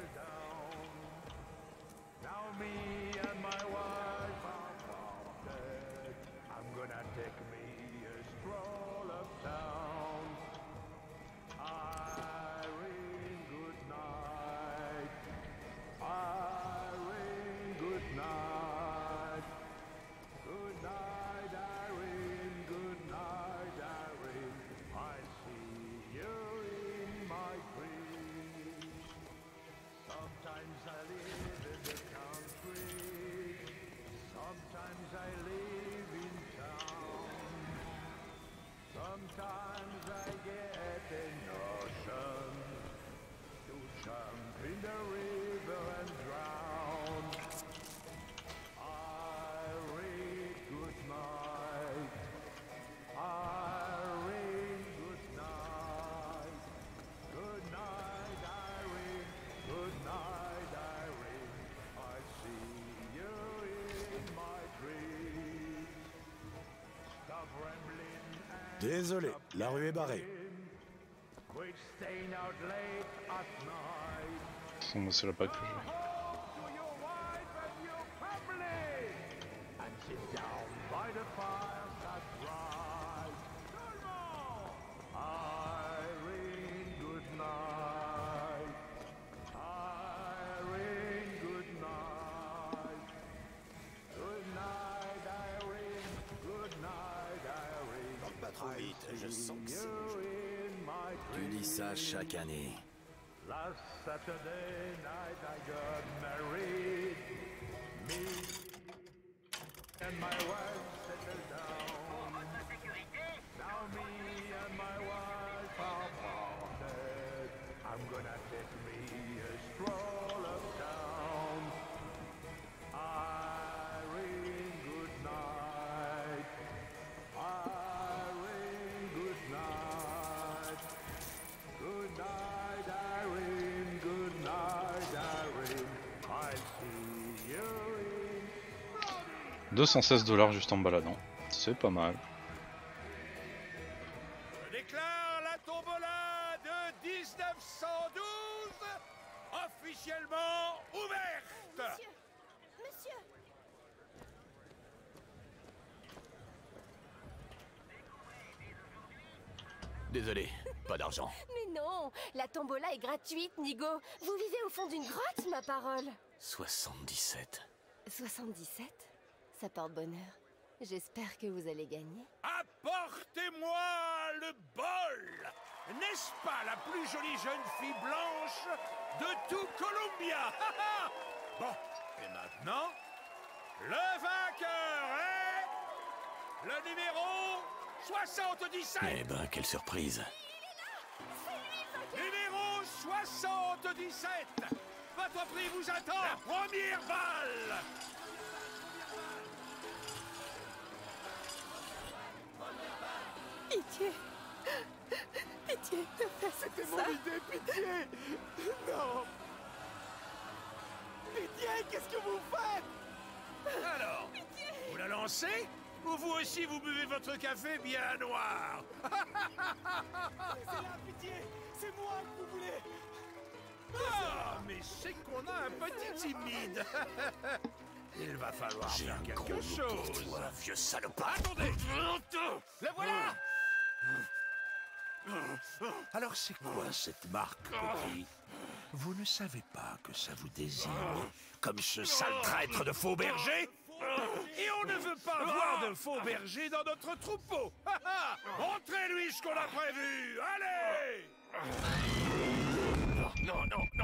Désolé, la rue est barrée. Moi, c'est la pas que je vais. Trop vite, je sens que c'est le jeu. Tu dis ça chaque année. Last Saturday night I got married. Me and my wife settled down. Now me and my wife are parted. I'm gonna take me a stroll uptown. I $216 juste en baladant. C'est pas mal. Je déclare la tombola de 1912 officiellement ouverte. Monsieur. Désolé, pas d'argent. Mais non, la tombola est gratuite, Nigo. Vous vivez au fond d'une grotte, ma parole. 77. 77? Ça porte bonheur. J'espère que vous allez gagner. Apportez-moi le bol. N'est-ce pas la plus jolie jeune fille blanche de tout Columbia? Bon, et maintenant, le vainqueur est le numéro 77. Eh ben, quelle surprise. Numéro 77. Votre prix vous attend. La première balle. Pitié. Pitié, ne faites ça. C'était mon idée, pitié. Non. Pitié, qu'est-ce que vous faites? Alors, vous la lancez? Ou vous aussi vous buvez votre café bien noir? C'est la pitié. C'est moi que vous voulez. Ah, mais c'est qu'on a un petit timide. Il va falloir faire quelque chose. Pour toi, vieux salopard. Attendez. Le voilà. Alors c'est quoi cette marque, petit? Vous ne savez pas que ça vous désigne comme ce sale traître de faux berger? Et on ne veut pas voir de faux berger dans notre troupeau. Montrez-lui ce qu'on a prévu. Allez. Non, non, non.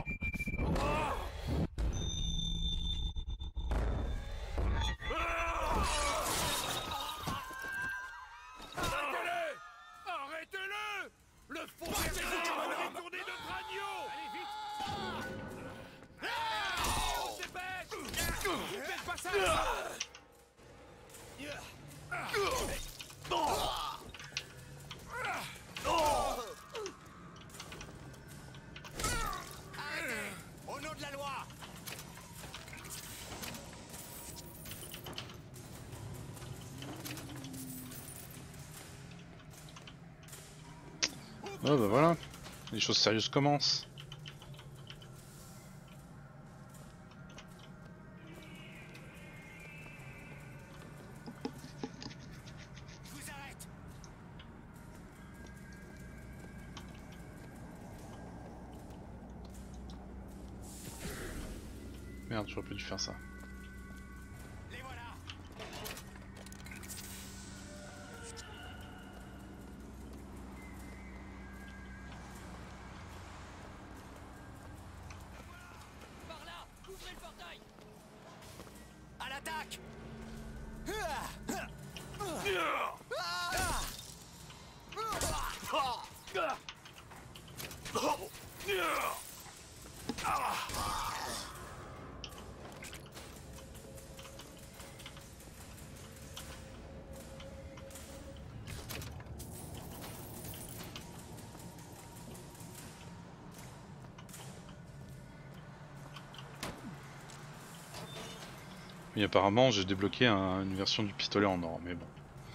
Arrêtez-le! Arrêtez-le! Le faux berger va détourner notre agneau! Allez, vite! On se dépêche! Faites pas ça! Arrêtez! Au nom de la loi! Ah bah voilà, les choses sérieuses commencent. Je vous arrête! Merde, j'aurais pas dû faire ça. Les voilà! Par là, ouvrez le portail. À l'attaque! Oui, apparemment j'ai débloqué une version du pistolet en or, mais bon.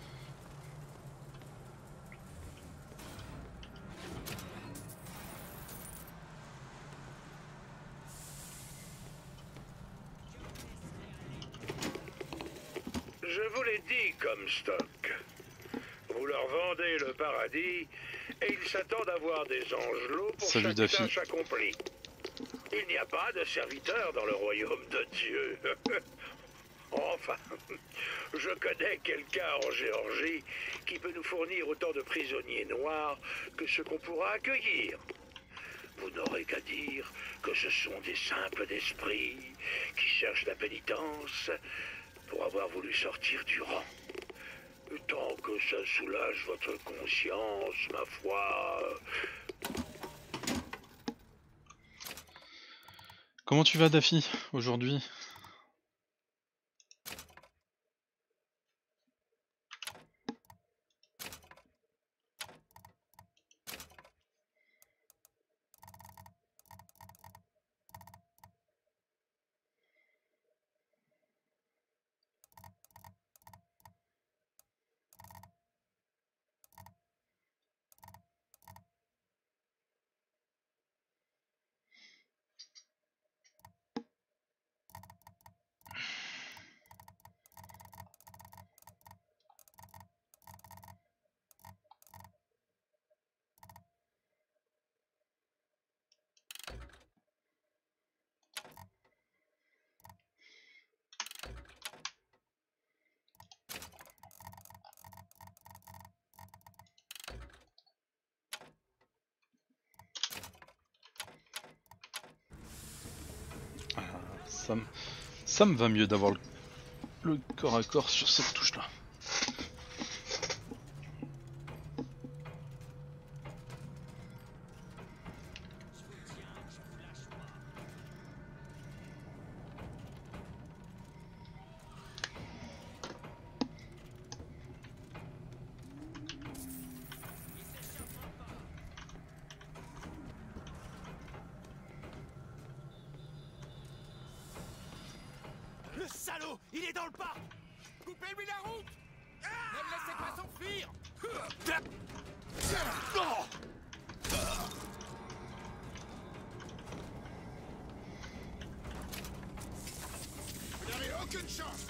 Je vous l'ai dit, Comstock. Vous leur vendez le paradis et ils s'attendent à voir des angelots pour Salut, chaque Daffy. tâche accomplie. Il n'y a pas de serviteurs dans le royaume de Dieu. Enfin, je connais quelqu'un en Géorgie qui peut nous fournir autant de prisonniers noirs que ce qu'on pourra accueillir. Vous n'aurez qu'à dire que ce sont des simples d'esprit qui cherchent la pénitence pour avoir voulu sortir du rang. Tant que ça soulage votre conscience, ma foi. Comment tu vas, Daffy, aujourd'hui? Ça me va mieux d'avoir le corps à corps sur cette touche là. Le salaud, il est dans le parc. Coupez-lui la route. Ne le laissez pas s'enfuir. Vous n'avez aucune chance.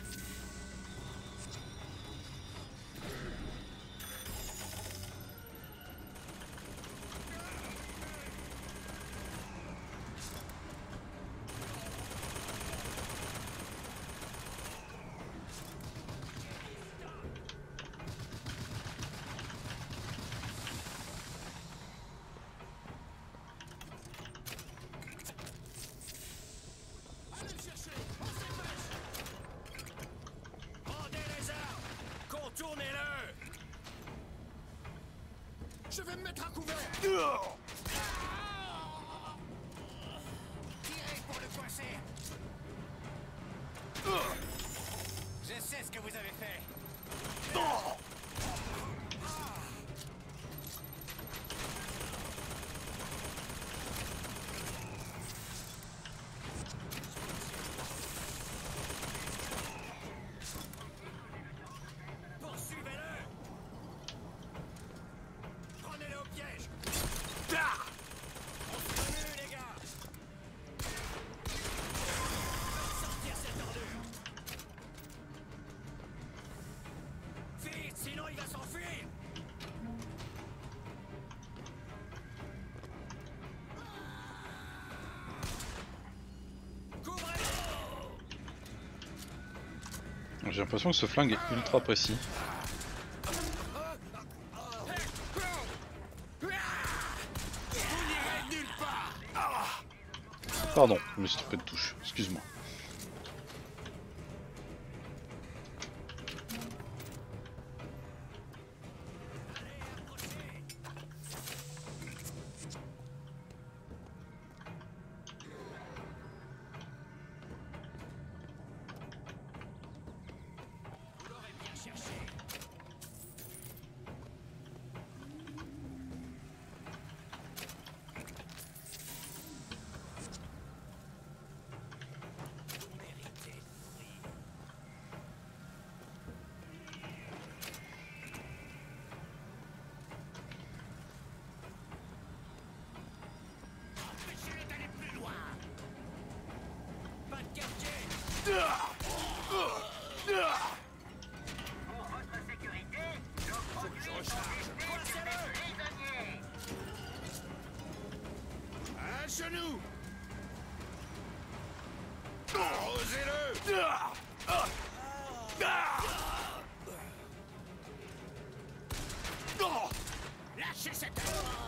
Tournez-le! Je vais me mettre à couvert. Tirez pour le coincer. Je sais ce que vous avez fait. Sinon il va s'enfuir. J'ai l'impression que ce flingue est ultra précis. Pardon, je me suis trompé de touche, excuse-moi. Un genou. Arrosez-le. Lâchez cette...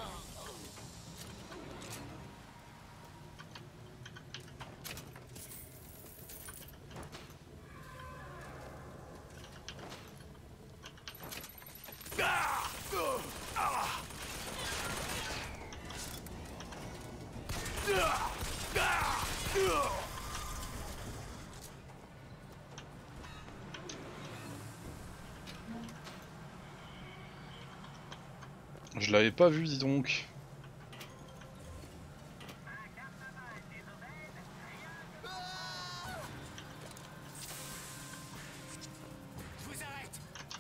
Je l'avais pas vu, dis donc. Je vous arrête.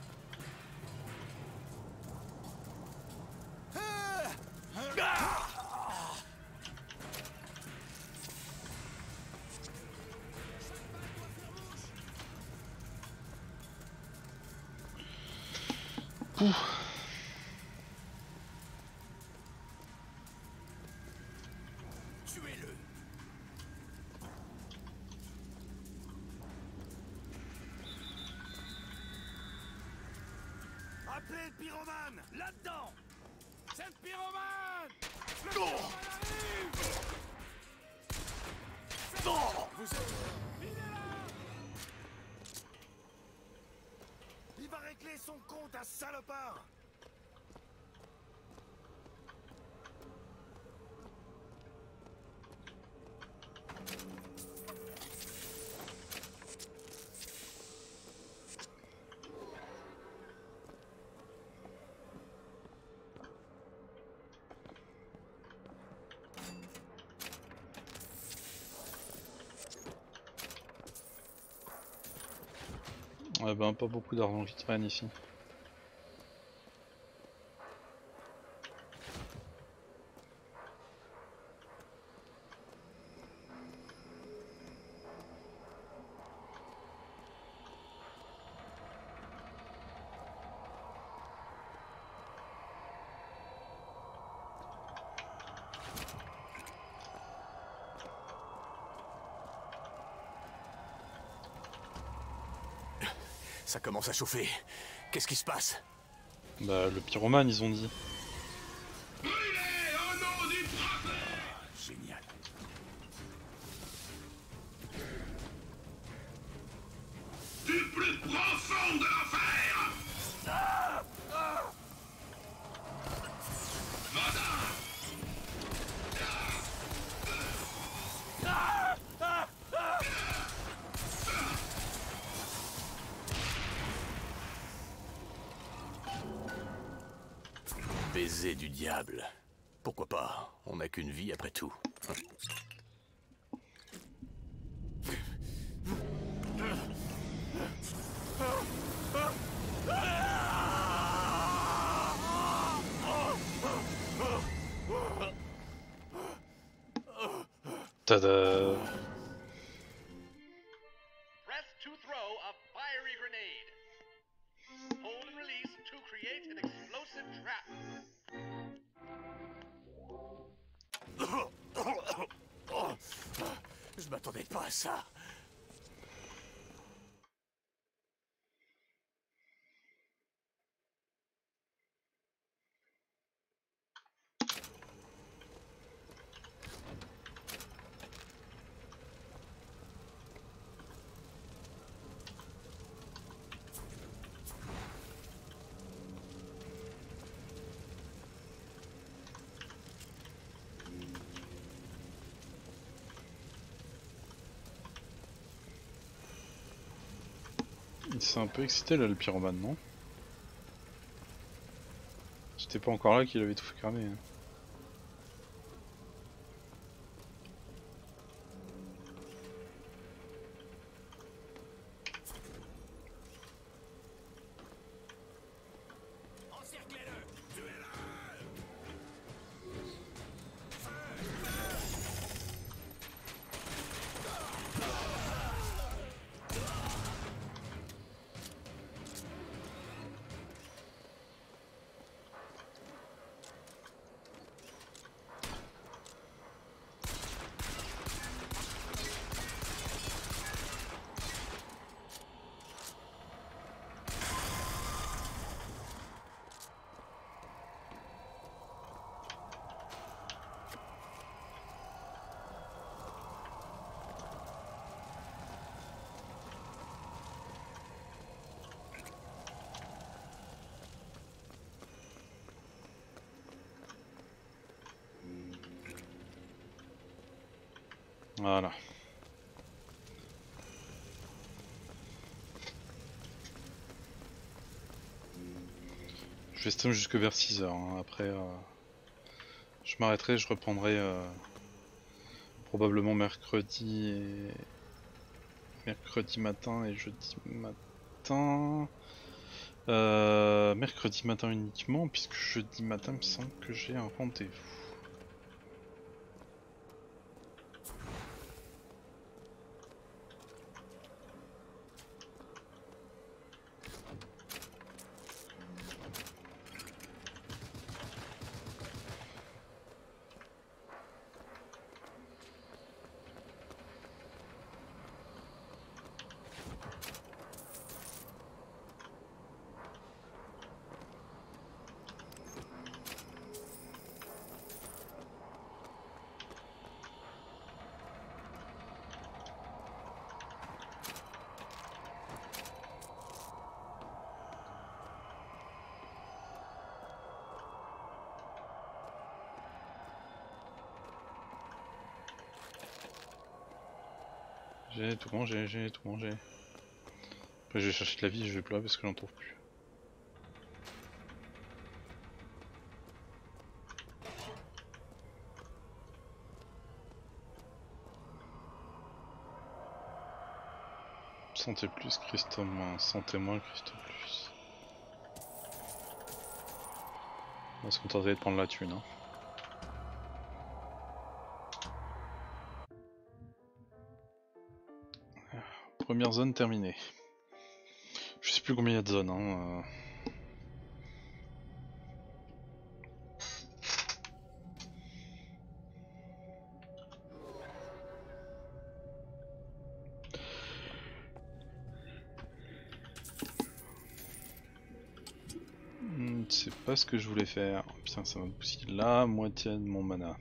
Tuez-le. Appelez le pyromane! Là-dedans! C'est le pyromane! Le pyromane arrive! Il va régler son compte à salopard. Ouais ben pas beaucoup d'argent qui traîne ici. Ça commence à chauffer. Qu'est-ce qui se passe? Bah le pyromane ils ont dit. Génial. Du plus profond de l'enfer. Baiser du diable. Pourquoi pas? On n'a qu'une vie après tout. Tada. Press to throw a fiery grenade. Hold and release to create an explosive trap. Je m'attendais pas à ça. Il s'est un peu excité là le pyromane, non? J'étais pas encore là qu'il avait tout fait cramer. Hein. Voilà. Je vais stream jusque vers 6h. Hein. Après, je m'arrêterai, je reprendrai probablement mercredi matin et jeudi matin. Mercredi matin uniquement, puisque jeudi matin il me semble que j'ai un rendez-vous. J'ai tout mangé, j'ai tout mangé. Après je vais chercher de la vie, je vais pleurer parce que j'en trouve plus. Santé plus, cristaux moins, santé moins, cristaux plus. On va se contenter de prendre la thune. Hein. Première zone terminée. Je sais plus combien il y a de zones. Hein. C'est pas ce que je voulais faire. Oh, putain, ça m'a bousillé la moitié de mon mana.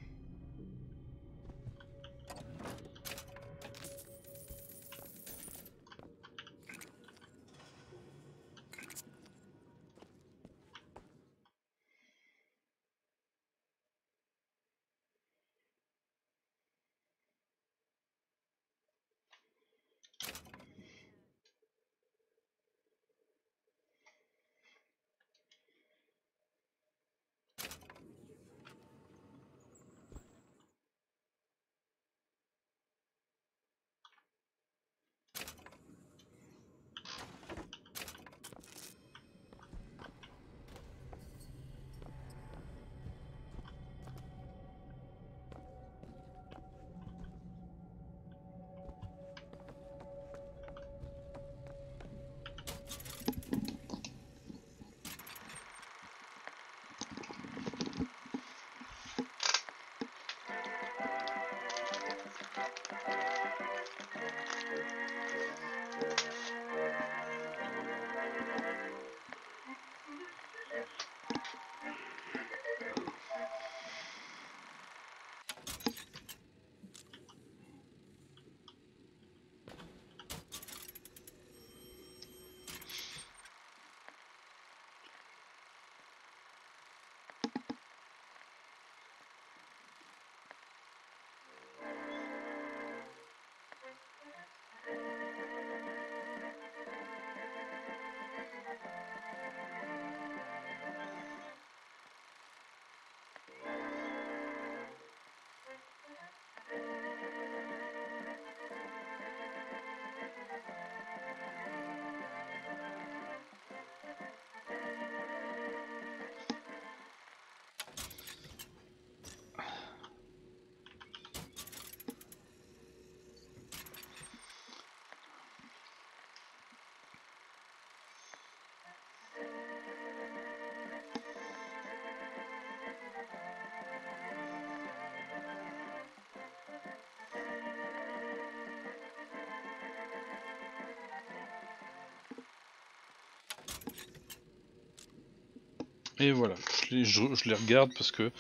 Et voilà, je les regarde parce que...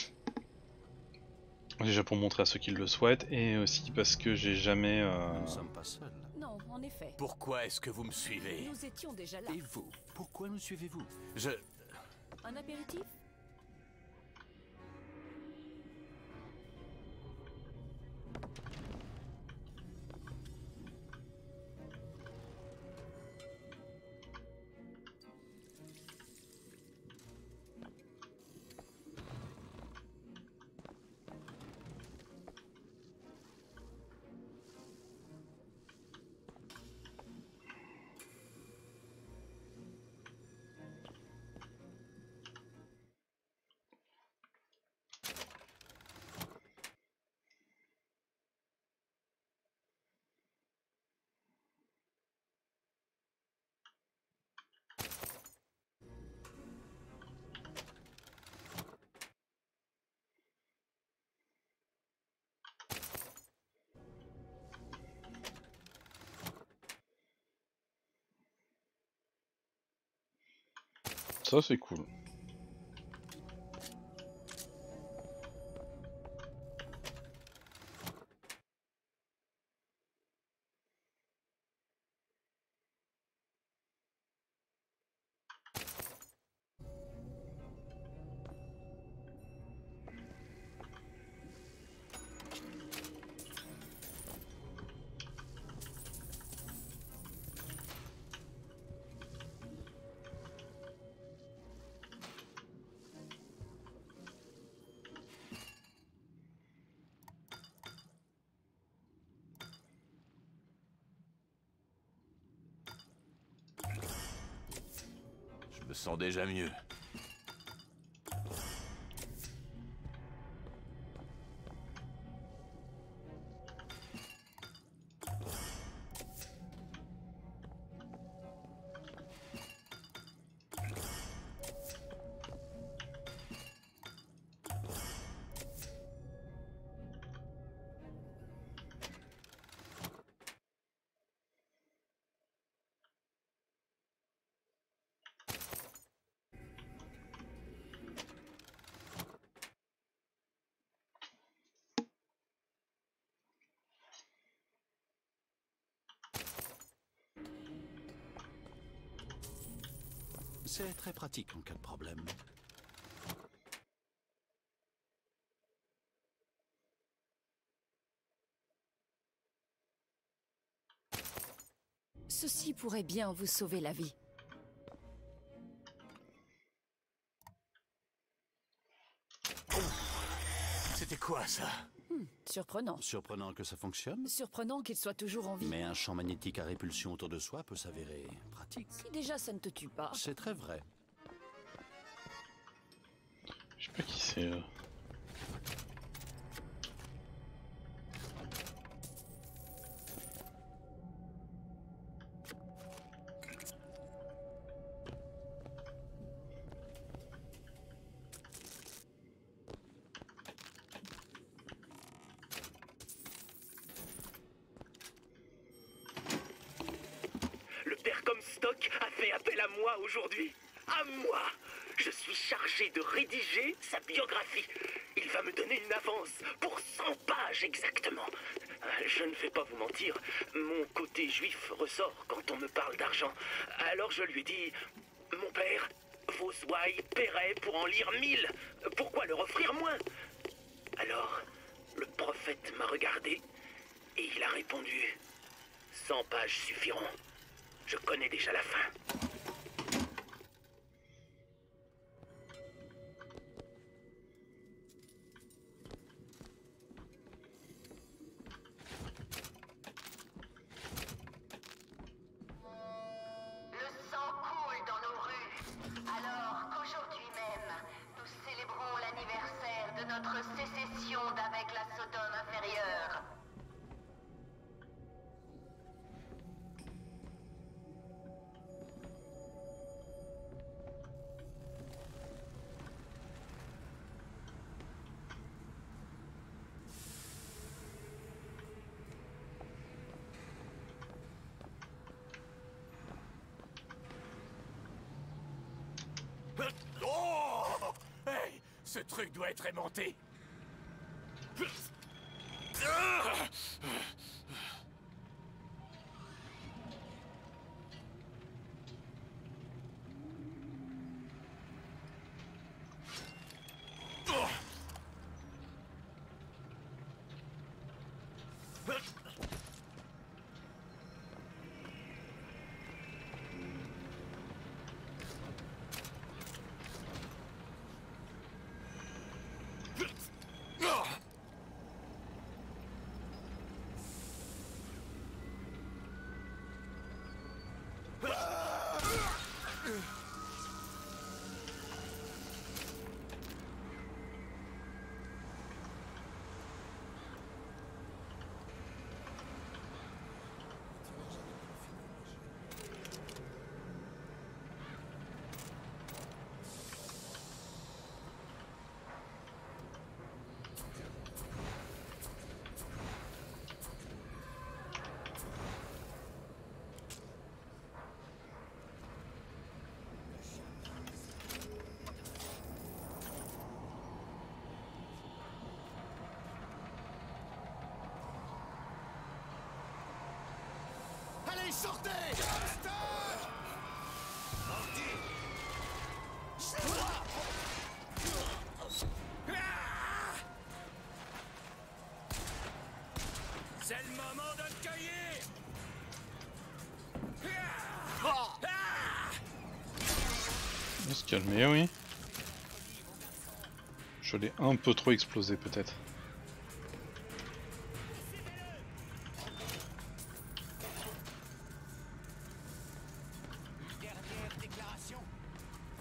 Déjà pour montrer à ceux qui le souhaitent, et aussi parce que j'ai jamais... Nous ne sommes pas seuls. Non, en effet. Pourquoi est-ce que vous me suivez? Nous étions déjà là. Et vous? Pourquoi nous suivez-vous? Un apéritif? Ça c'est cool. me sens déjà mieux. C'est très pratique en cas de problème. Ceci pourrait bien vous sauver la vie. C'était quoi ça? Surprenant. Surprenant que ça fonctionne. Surprenant qu'il soit toujours en vie. Mais un champ magnétique à répulsion autour de soi peut s'avérer pratique. Si déjà ça ne te tue pas. C'est très vrai. Je sais pas qui c'est. Le père Comstock a fait appel à moi aujourd'hui. À moi! Je suis chargé de rédiger sa biographie. Il va me donner une avance pour 100 pages exactement. Je ne vais pas vous mentir, mon côté juif ressort quand on me parle d'argent. Alors je lui ai dit, mon père, vos ouailles paieraient pour en lire 1000. Pourquoi leur offrir moins? Alors, le prophète m'a regardé et il a répondu, 100 pages suffiront. Je connais déjà la fin. Le sang coule dans nos rues. Alors qu'aujourd'hui même, nous célébrons l'anniversaire de notre sécession d'avec la Sodome inférieure. Oh! Hey, ce truc doit être aimanté. Allez, sortez! Stop! Mordi! C'est le moment de te cueillir! On va se calmer, oui. Je l'ai un peu trop explosé peut-être. Dernière déclaration.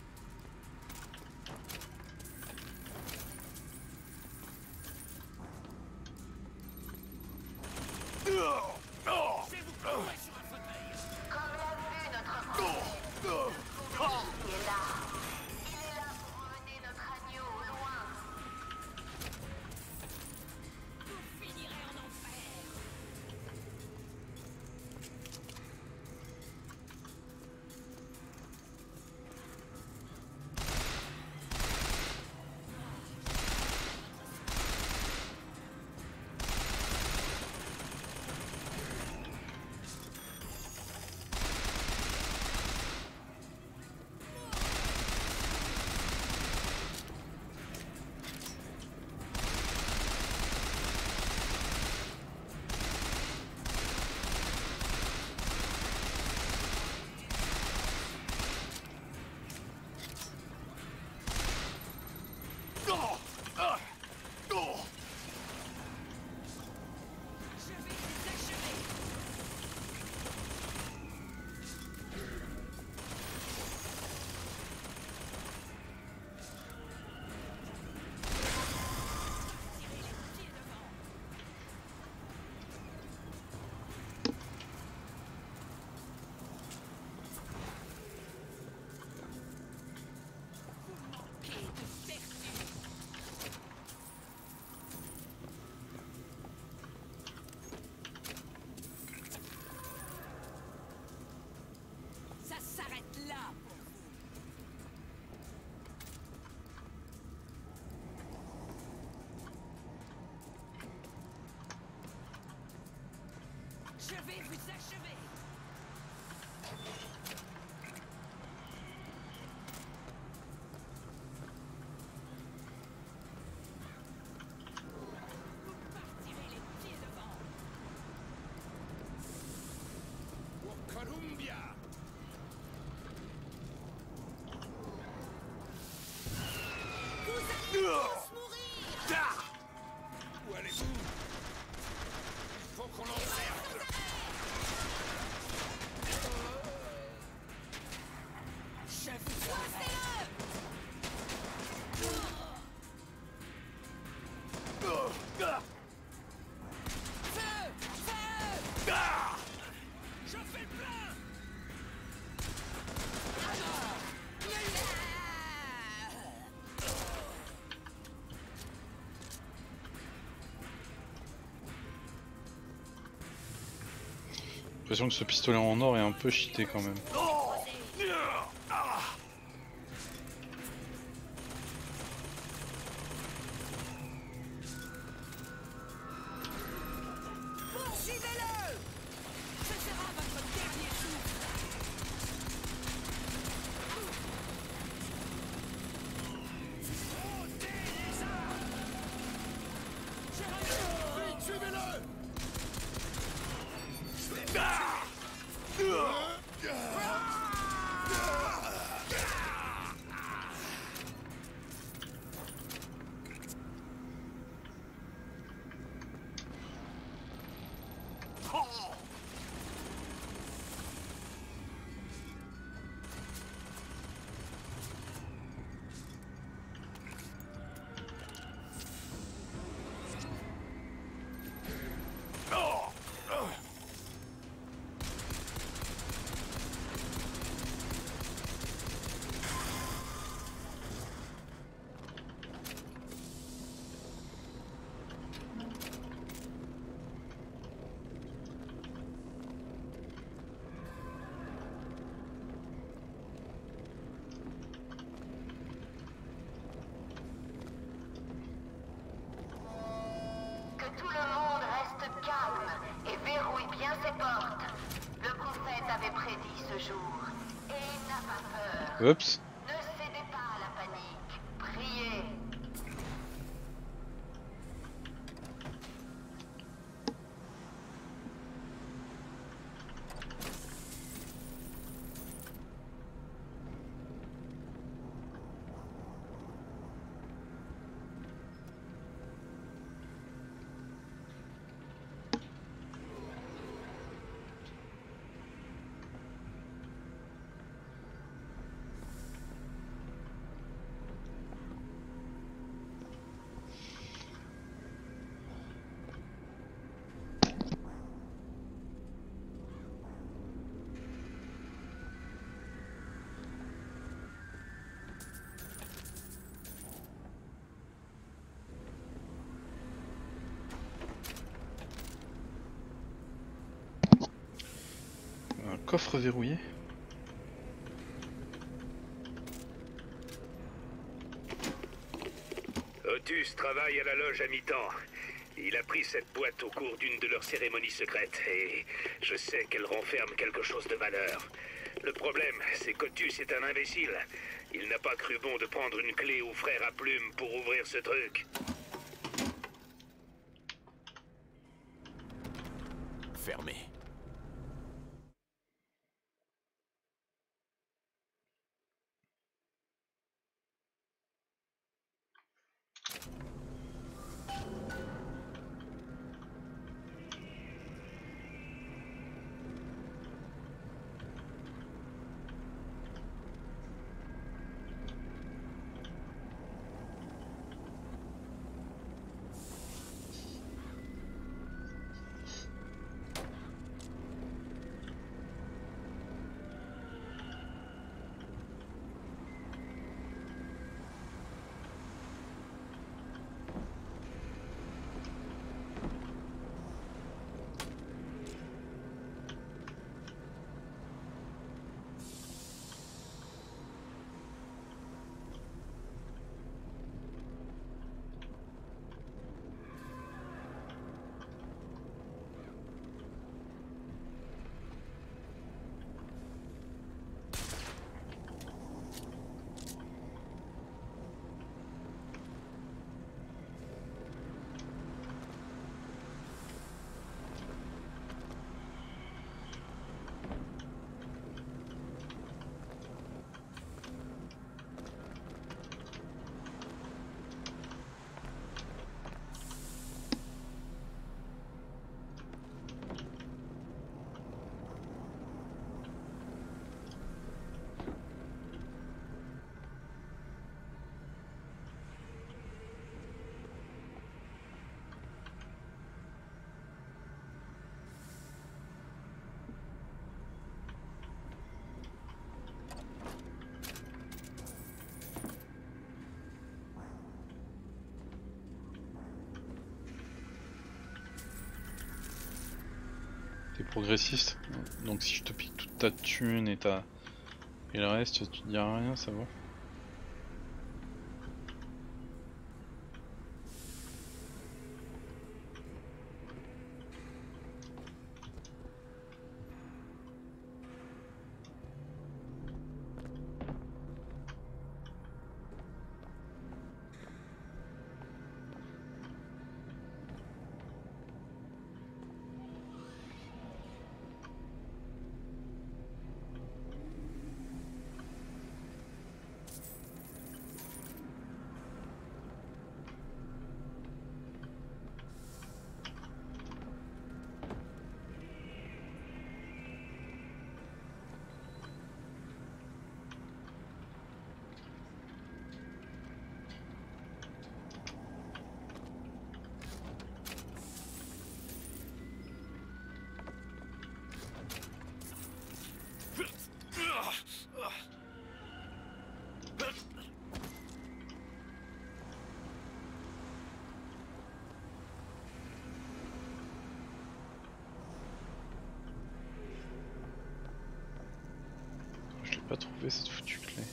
Je vais vous achever. Columbia! Vous allez tous mourir! Où allez-vous? Il faut qu'on l'encercle! Chef, chassez-le! Feu! Feu! Je fais plein! J'ai l'impression que ce pistolet en or est un peu cheaté quand même. Poursuivez-le! Ce sera votre dernier souffle! Vite, suivez-le! Que tout le monde reste calme et verrouille bien ses portes. Le prophète avait prédit ce jour. Et il n'a pas peur. Oups. Ne cédez pas à la panique. Priez. Un coffre verrouillé. Otus travaille à la loge à mi-temps. Il a pris cette boîte au cours d'une de leurs cérémonies secrètes et je sais qu'elle renferme quelque chose de valeur. Le problème, c'est qu'Otus est un imbécile. Il n'a pas cru bon de prendre une clé au frère à plume pour ouvrir ce truc. Fermé. T'es progressiste. Donc si je te pique toute ta thune et le reste, tu te diras rien, ça va. Je l'ai pas trouvé cette foutue clé.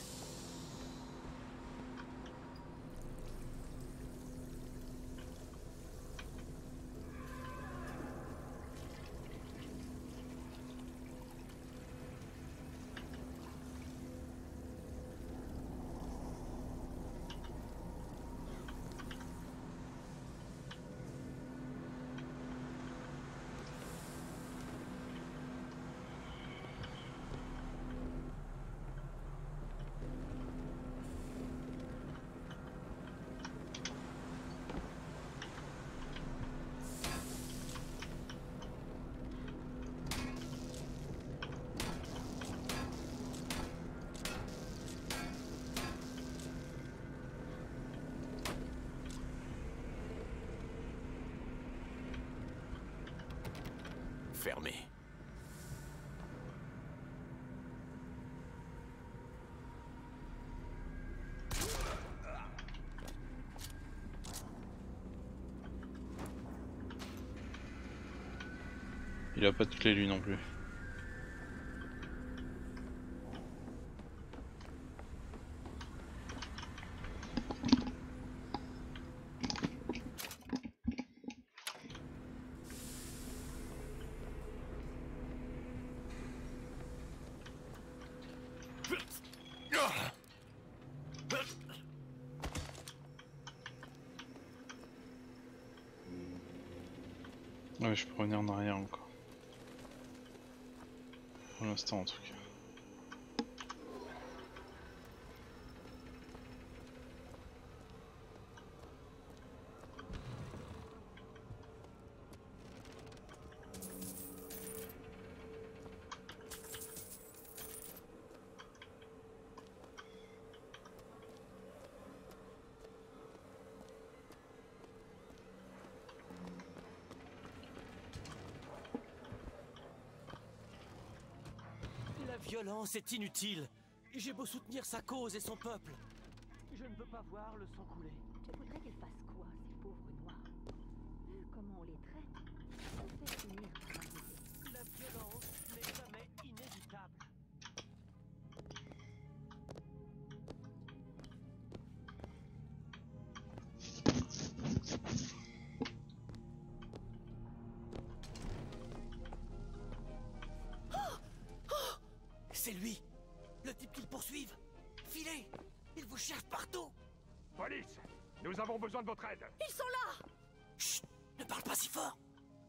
Fermé. Il a pas de clé lui non plus. Ouais, je peux revenir en arrière encore. Pour l'instant en tout cas. La violence est inutile. J'ai beau soutenir sa cause et son peuple. Je ne peux pas voir le sang couler. Tu voudrais qu'ils fassent quoi, ces pauvres noirs? Vu comment on les traite, on fait finir par arriver. La violence n'est jamais inévitable. C'est lui! Le type qu'ils poursuivent! Filez! Ils vous cherchent partout! Police! Nous avons besoin de votre aide! Ils sont là! Chut! Ne parle pas si fort!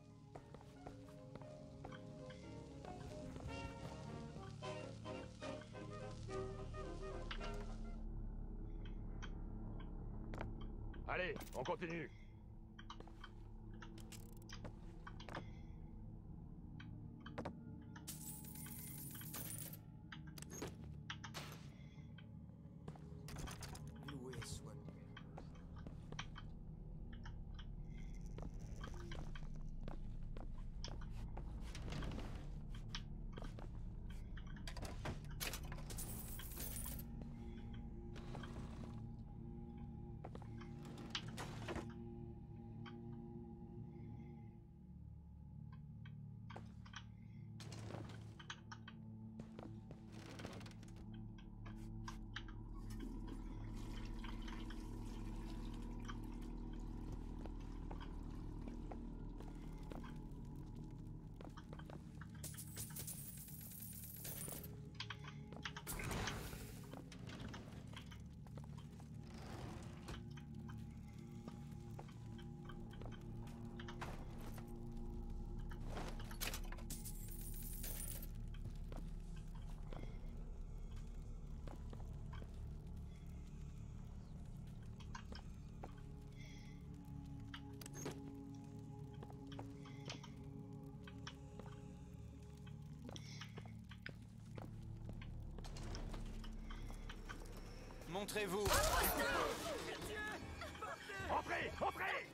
Allez, on continue! Montrez-vous. Entrez, entrez.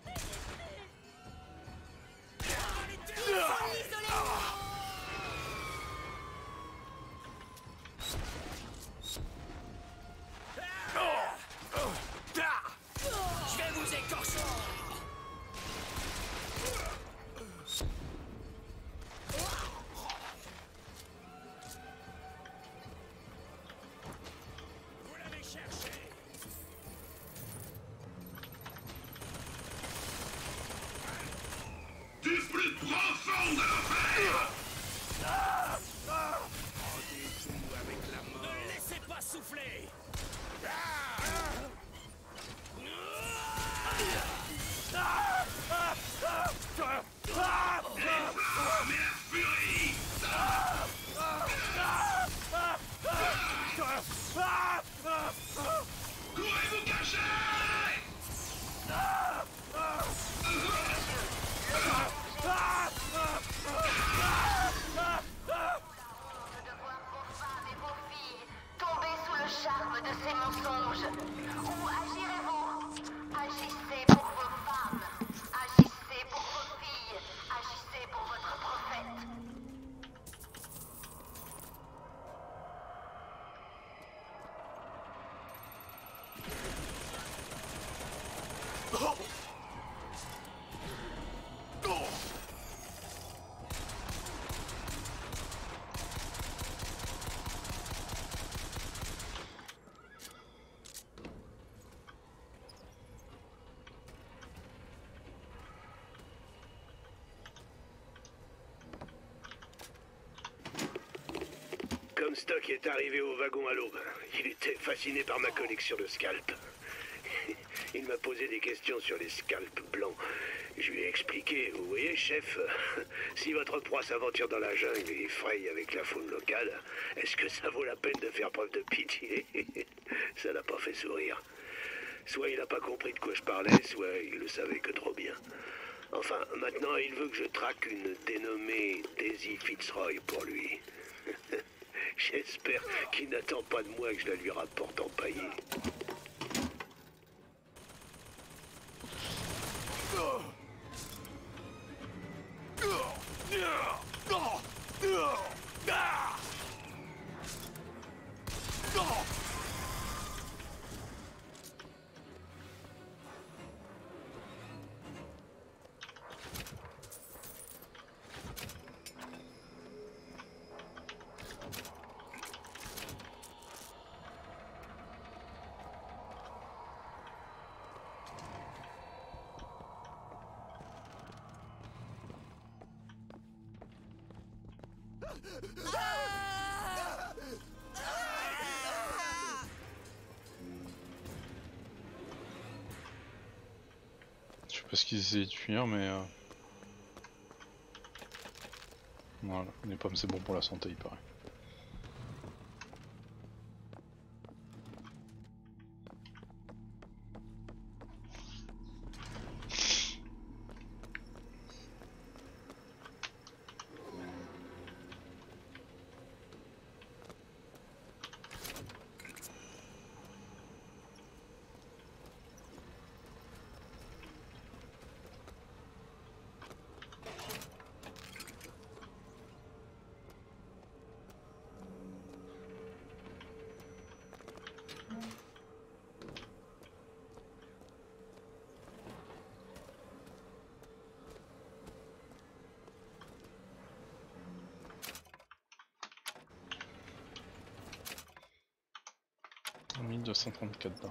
Je vais vous écorcher. Vous l'avez cherché. Du plus profond de l'enfer. Rendez-vous avec la mort. Ne laissez pas souffler. Courez vous cacher. Tombez sous le charme de ces mensonges. Ou agirez-vous? Agissez pour vos femmes. Agissez pour vos filles. Agissez pour votre prophète. Comstock est arrivé au wagon à l'aube. Il était fasciné par ma collection de scalps. Il m'a posé des questions sur les scalps blancs. Je lui ai expliqué, vous voyez, chef, si votre proie s'aventure dans la jungle et fraye avec la faune locale, est-ce que ça vaut la peine de faire preuve de pitié? Ça n'a pas fait sourire. Soit il n'a pas compris de quoi je parlais, soit il le savait que trop bien. Enfin, maintenant, il veut que je traque une dénommée Daisy Fitzroy pour lui. J'espère qu'il n'attend pas de moi que je la lui rapporte empaillée. Je sais pas ce qu'ils essaient de fuir, mais voilà, les pommes c'est bon pour la santé, il paraît. $1234.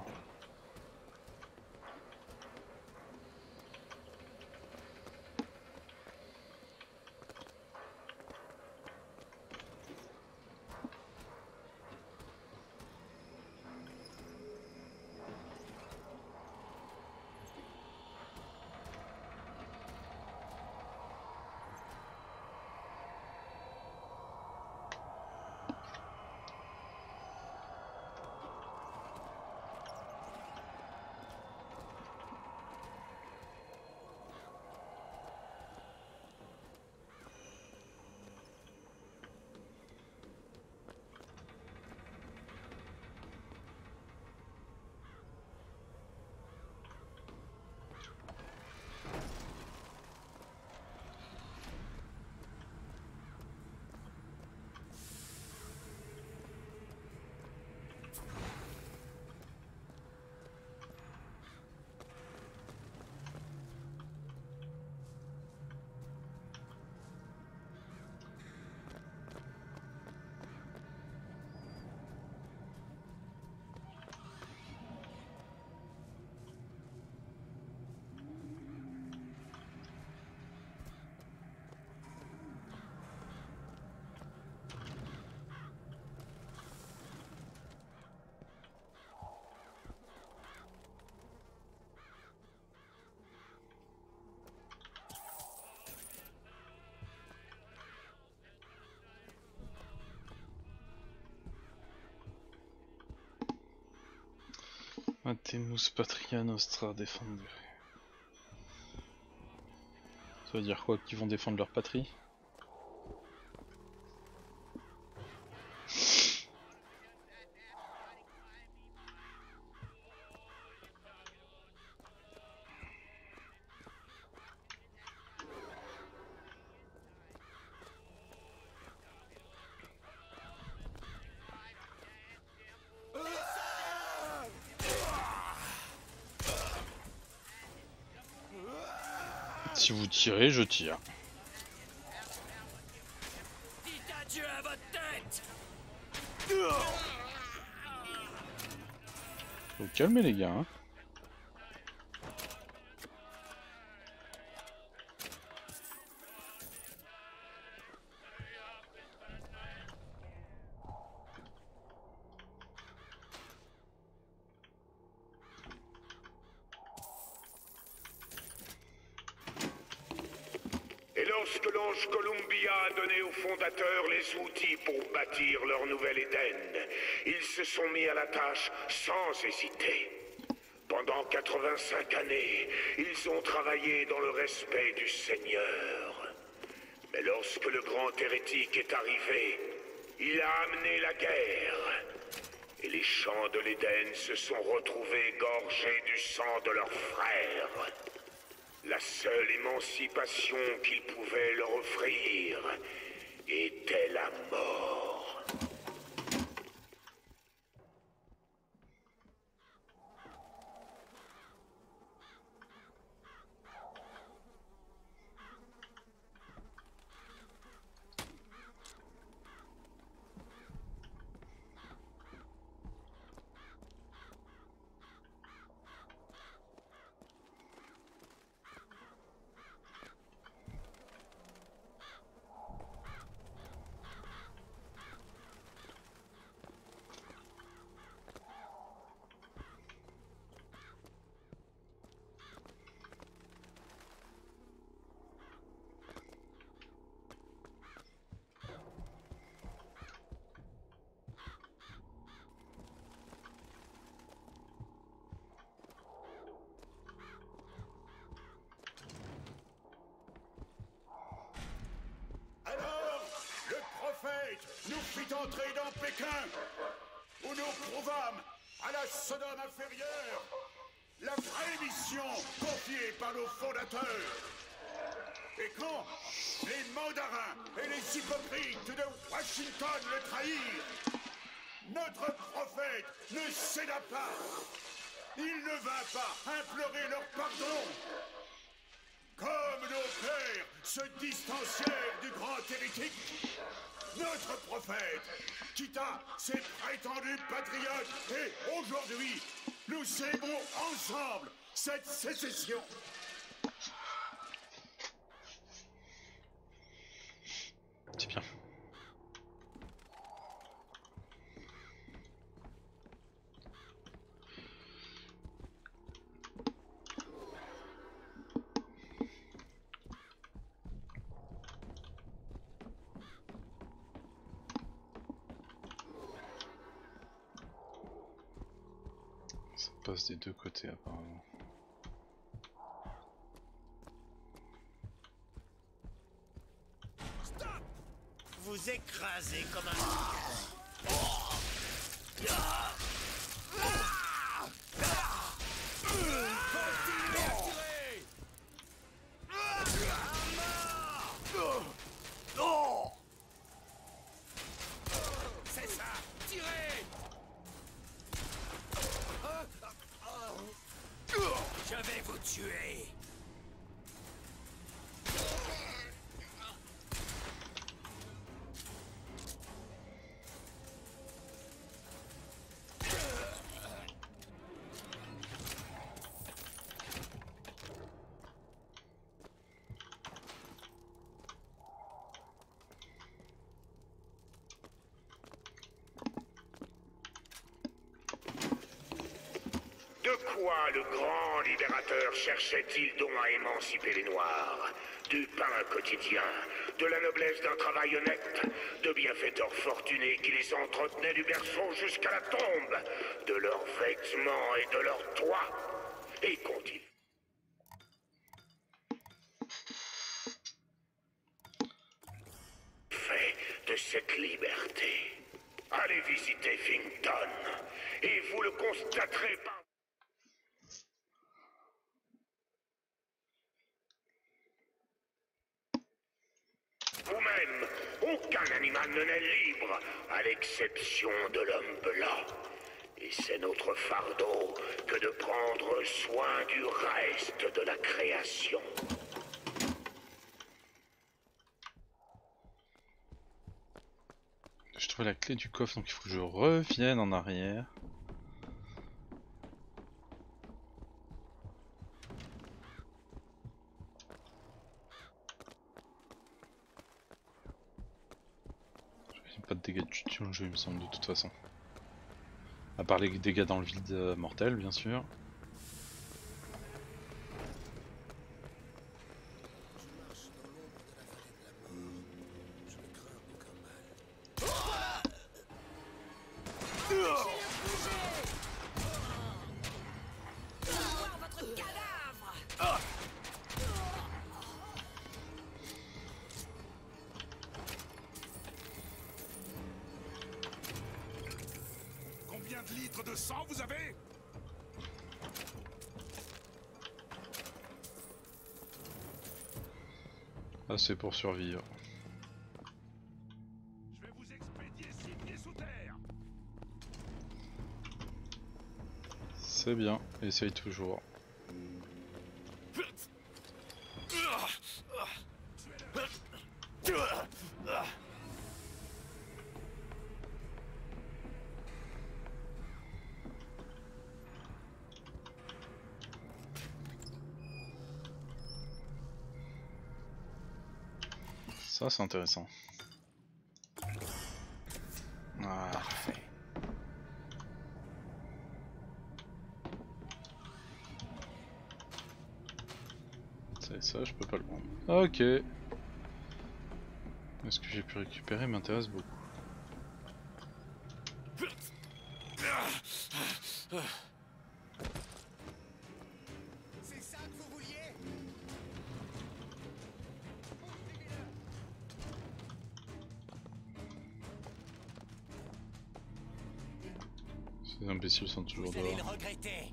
Atemus Patria Nostra Defender. Ça veut dire quoi, qu'ils vont défendre leur patrie? Si vous tirez, je tire. Dites adieu à votre tête. Faut calmer les gars. Hein. Et lorsque l'ange Columbia a donné aux fondateurs les outils pour bâtir leur nouvel Éden, ils se sont mis à la tâche sans hésiter. Pendant 85 années, ils ont travaillé dans le respect du Seigneur. Mais lorsque le grand hérétique est arrivé, il a amené la guerre. Et les champs de l'Éden se sont retrouvés gorgés du sang de leurs frères. La seule émancipation qu'ils pouvaient leur offrir était la mort. Nous fit entrer dans Pékin, où nous prouvâmes à la Sodome inférieure la vraie mission confiée par nos fondateurs. Et quand les mandarins et les hypocrites de Washington le trahirent, notre prophète ne céda pas. Il ne vint pas implorer leur pardon. Comme nos pères se distancièrent du grand hérétique, notre prophète quitta ses prétendus patriotes et aujourd'hui, nous célébrons ensemble cette sécession. C'est bien. Ça passe des deux côtés apparemment. Stop! Vous écrasez comme un... C'est ça! Tirez! Je vais vous tuer! De quoi le grand libérateur cherchait-il donc à émanciper les Noirs? Du pain quotidien, de la noblesse d'un travail honnête, de bienfaiteurs fortunés qui les entretenaient du berceau jusqu'à la tombe, de leurs vêtements et de leurs toits, et continue. Fait de cette liberté. Allez visiter Finkton, et vous le constaterez par... Vous-même, aucun animal ne naît libre, à l'exception de l'homme blanc. Et c'est notre fardeau que de prendre soin du reste de la création. Je trouve la clé du coffre, donc il faut que je revienne en arrière. Pas de dégâts de chute sur le jeu, il me semble, de toute façon. À part les dégâts dans le vide mortel, bien sûr. Combien de litres de sang vous avez? Assez pour survivre. Je vais vous expédier 6 pieds sous terre. C'est bien, essaye toujours. Ça c'est intéressant. Ah. Parfait. C'est ça, je peux pas le prendre. Ok. Est-ce que j'ai pu récupérer m'intéresse beaucoup. C'est ça que vous vouliez? Ces imbéciles sont toujours Vous allez le dehors. regretter.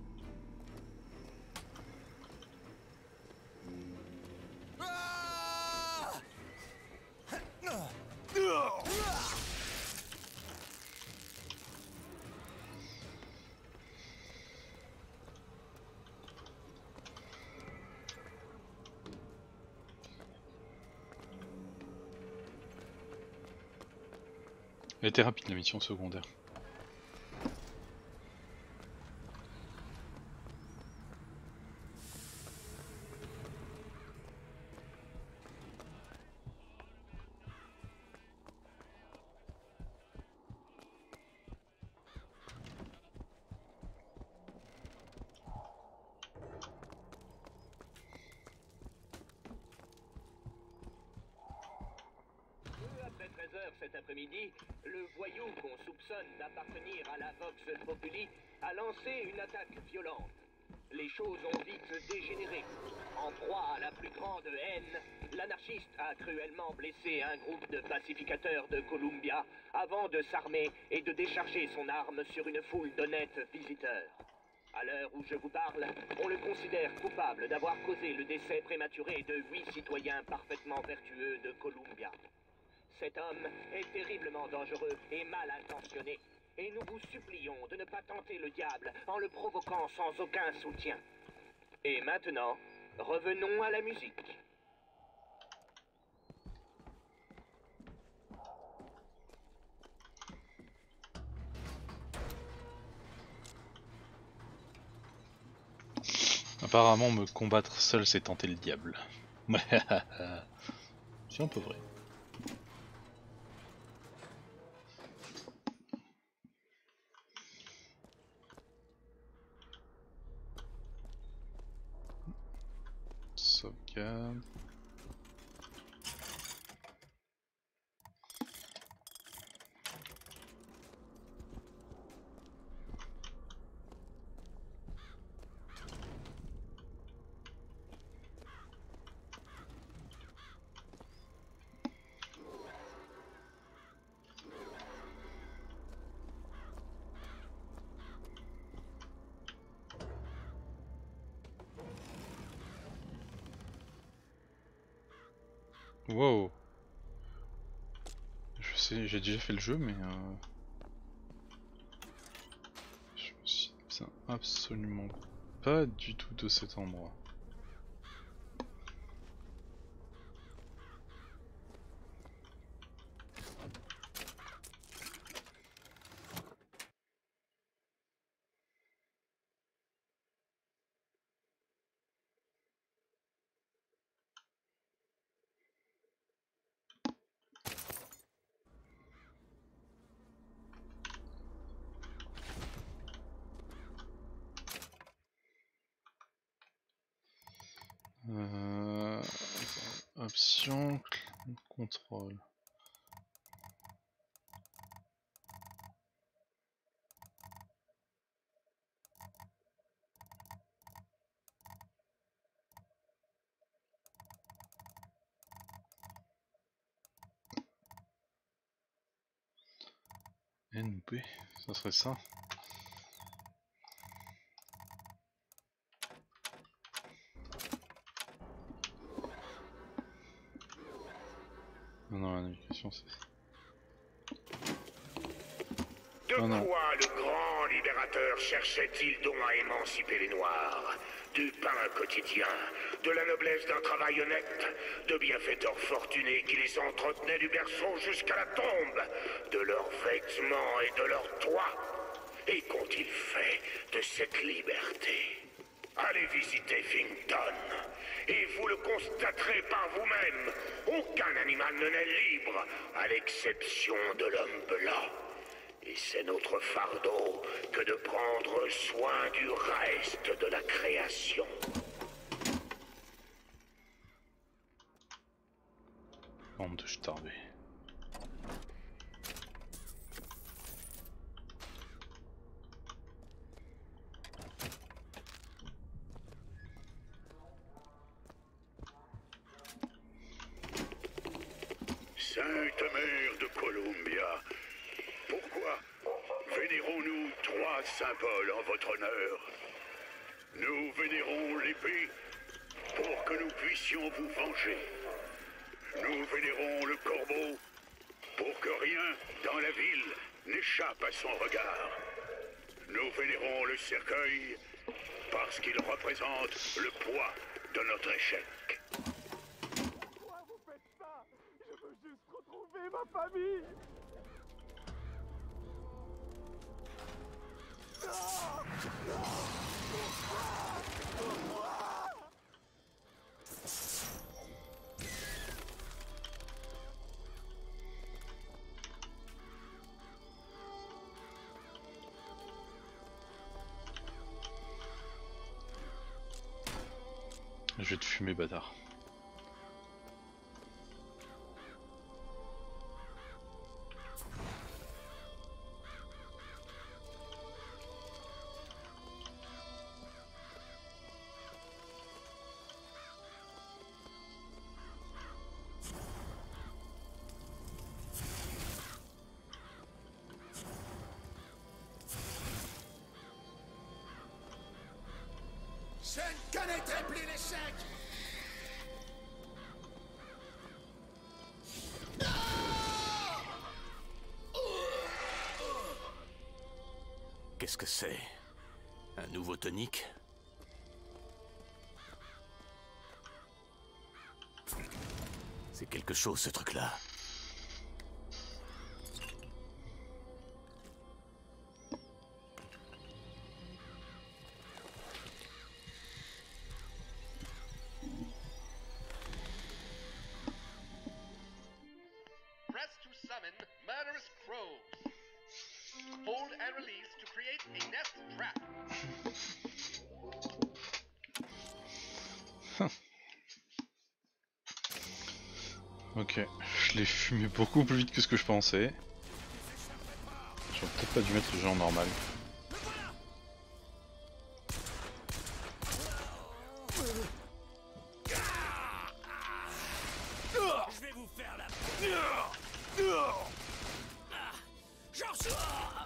Elle était rapide la mission secondaire. Après 13 heures cet après-midi, le voyou qu'on soupçonne d'appartenir à la Vox Populi a lancé une attaque violente. Les choses ont vite dégénéré. En proie à la plus grande haine, l'anarchiste a cruellement blessé un groupe de pacificateurs de Columbia avant de s'armer et de décharger son arme sur une foule d'honnêtes visiteurs. À l'heure où je vous parle, on le considère coupable d'avoir causé le décès prématuré de 8 citoyens parfaitement vertueux de Columbia. Cet homme est terriblement dangereux et mal intentionné, et nous vous supplions de ne pas tenter le diable en le provoquant sans aucun soutien. Et maintenant, revenons à la musique. Apparemment me combattre seul c'est tenter le diable. Ouais, c'est un peu vrai. Sauvegarde. Wow. Je sais, j'ai déjà fait le jeu, mais je me souviens absolument pas du tout de cet endroit. Option, contrôle. NB, ça serait ça. Non, la navigation c'est... De quoi le grand libérateur cherchait-il donc à émanciper les Noirs? Du pain quotidien, de la noblesse d'un travail honnête, de bienfaiteurs fortunés qui les entretenaient du berceau jusqu'à la tombe, de leurs vêtements et de leurs toits. Et qu'ont-ils fait de cette liberté? Allez visiter Finkton, et vous le constaterez par vous-même. Aucun animal ne naît libre, à l'exception de l'homme blanc. Et c'est notre fardeau que de prendre soin du reste de la création. Bande de starbés. Sainte Mère de Columbia, pourquoi vénérons-nous 3 symboles en votre honneur? Nous vénérons l'épée pour que nous puissions vous venger. Nous vénérons le corbeau pour que rien dans la ville n'échappe à son regard. Nous vénérons le cercueil parce qu'il représente le poids de notre échec. Pourquoi vous faites ça? Je veux juste retrouver ma famille. Non! Non! Pourquoi? Je vais te fumer, bâtard. Je ne connaîtrai plus l'échec. Qu'est-ce que c'est? Un nouveau tonique? C'est quelque chose ce truc-là. Press to summon murderous crows. Hold and release to create a nest trap. Ok, je l'ai fumé beaucoup plus vite que ce que je pensais. J'aurais peut-être pas dû mettre le jeu en normal. Je vais vous faire la... J'en sors.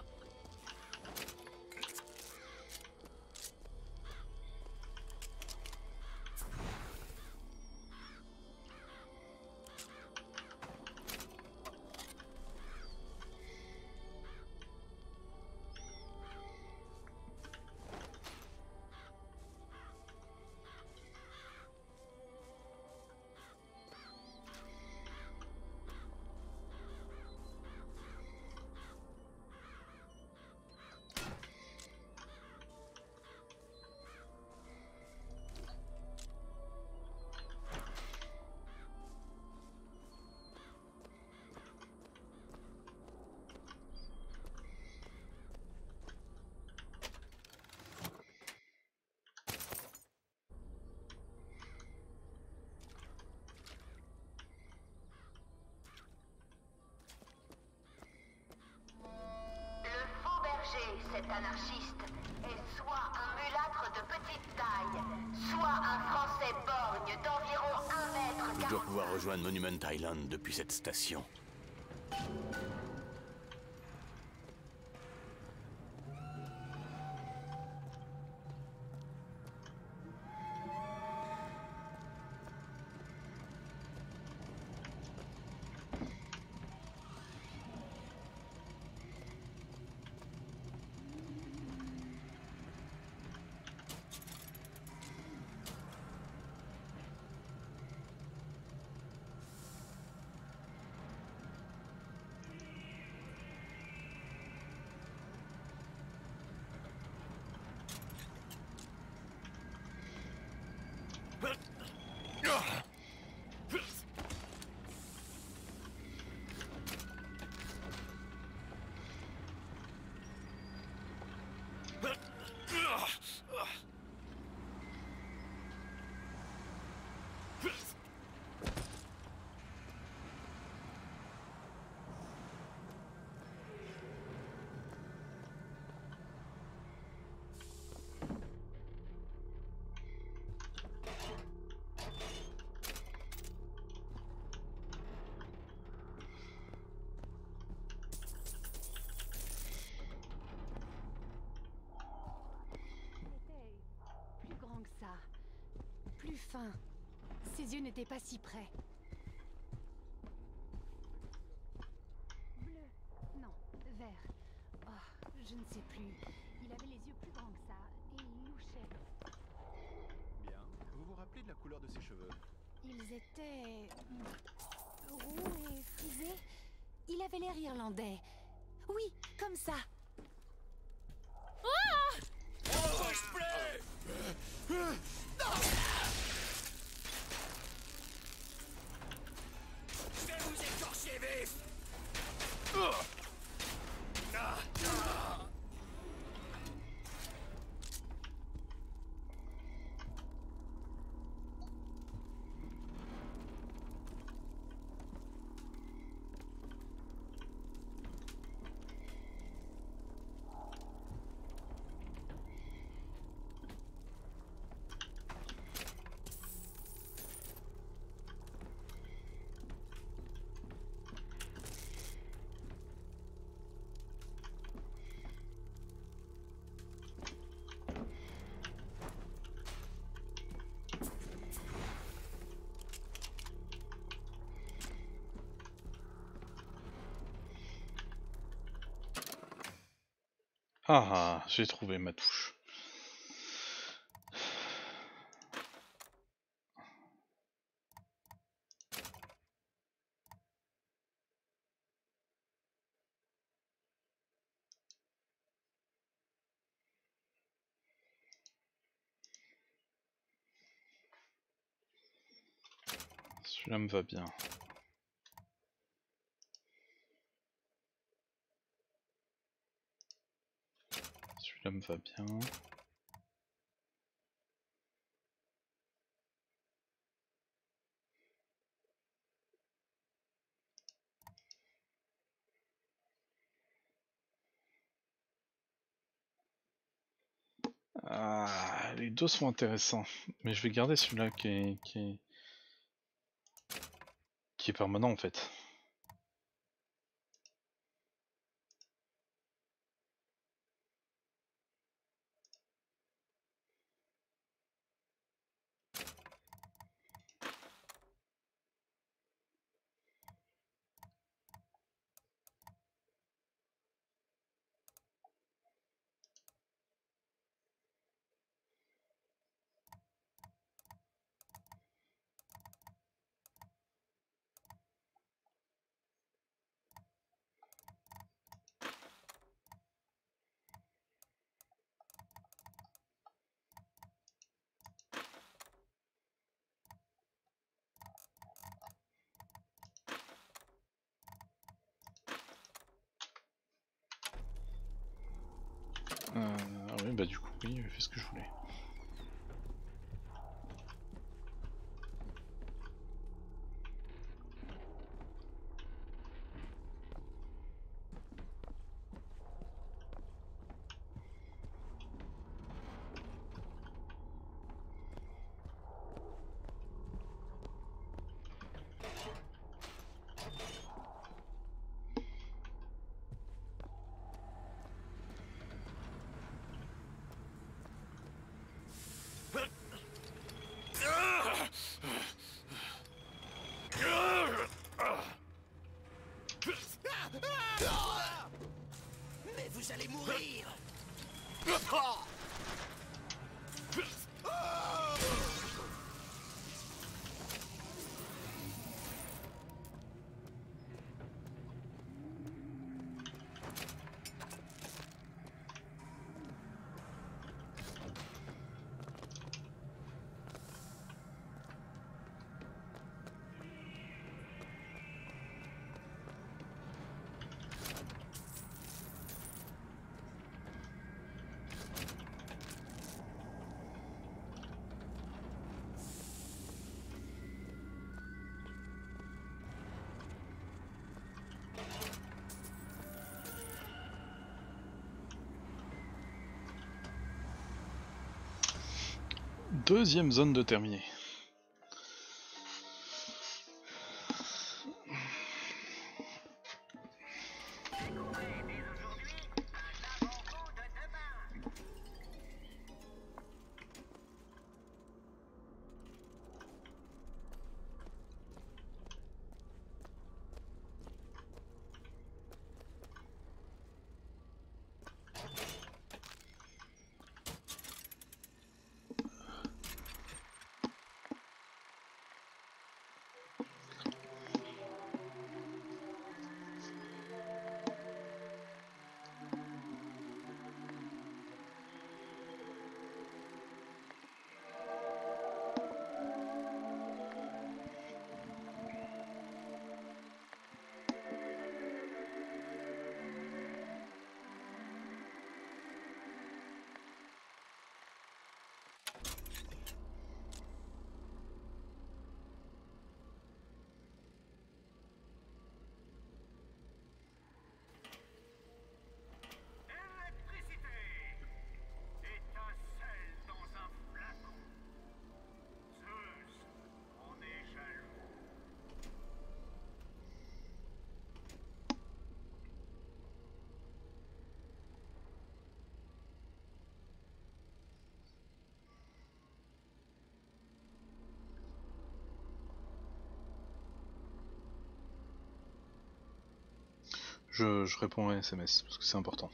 anarchiste est soit un mulâtre de petite taille, soit un Français borgne d'environ 1 mètre. Je dois pouvoir rejoindre Monument Island depuis cette station. Plus fin. Ses yeux n'étaient pas si près. Bleu. Non, vert. Oh, je ne sais plus. Il avait les yeux plus grands que ça, et il louchait. Bien. Vous vous rappelez de la couleur de ses cheveux? Ils étaient... roux et frisés. Il avait l'air irlandais. Oui, comme ça. Ah! Bouge plus! Je vais vous écorcher vif! Ah, j'ai trouvé ma touche. Celui-là me va bien. Celui-là me va bien. Ah, les deux sont intéressants, mais je vais garder celui-là qui est permanent en fait. Ah oui, bah du coup, oui, j'ai fait ce que je voulais. Deuxième zone de terminée. Je réponds à un SMS parce que c'est important.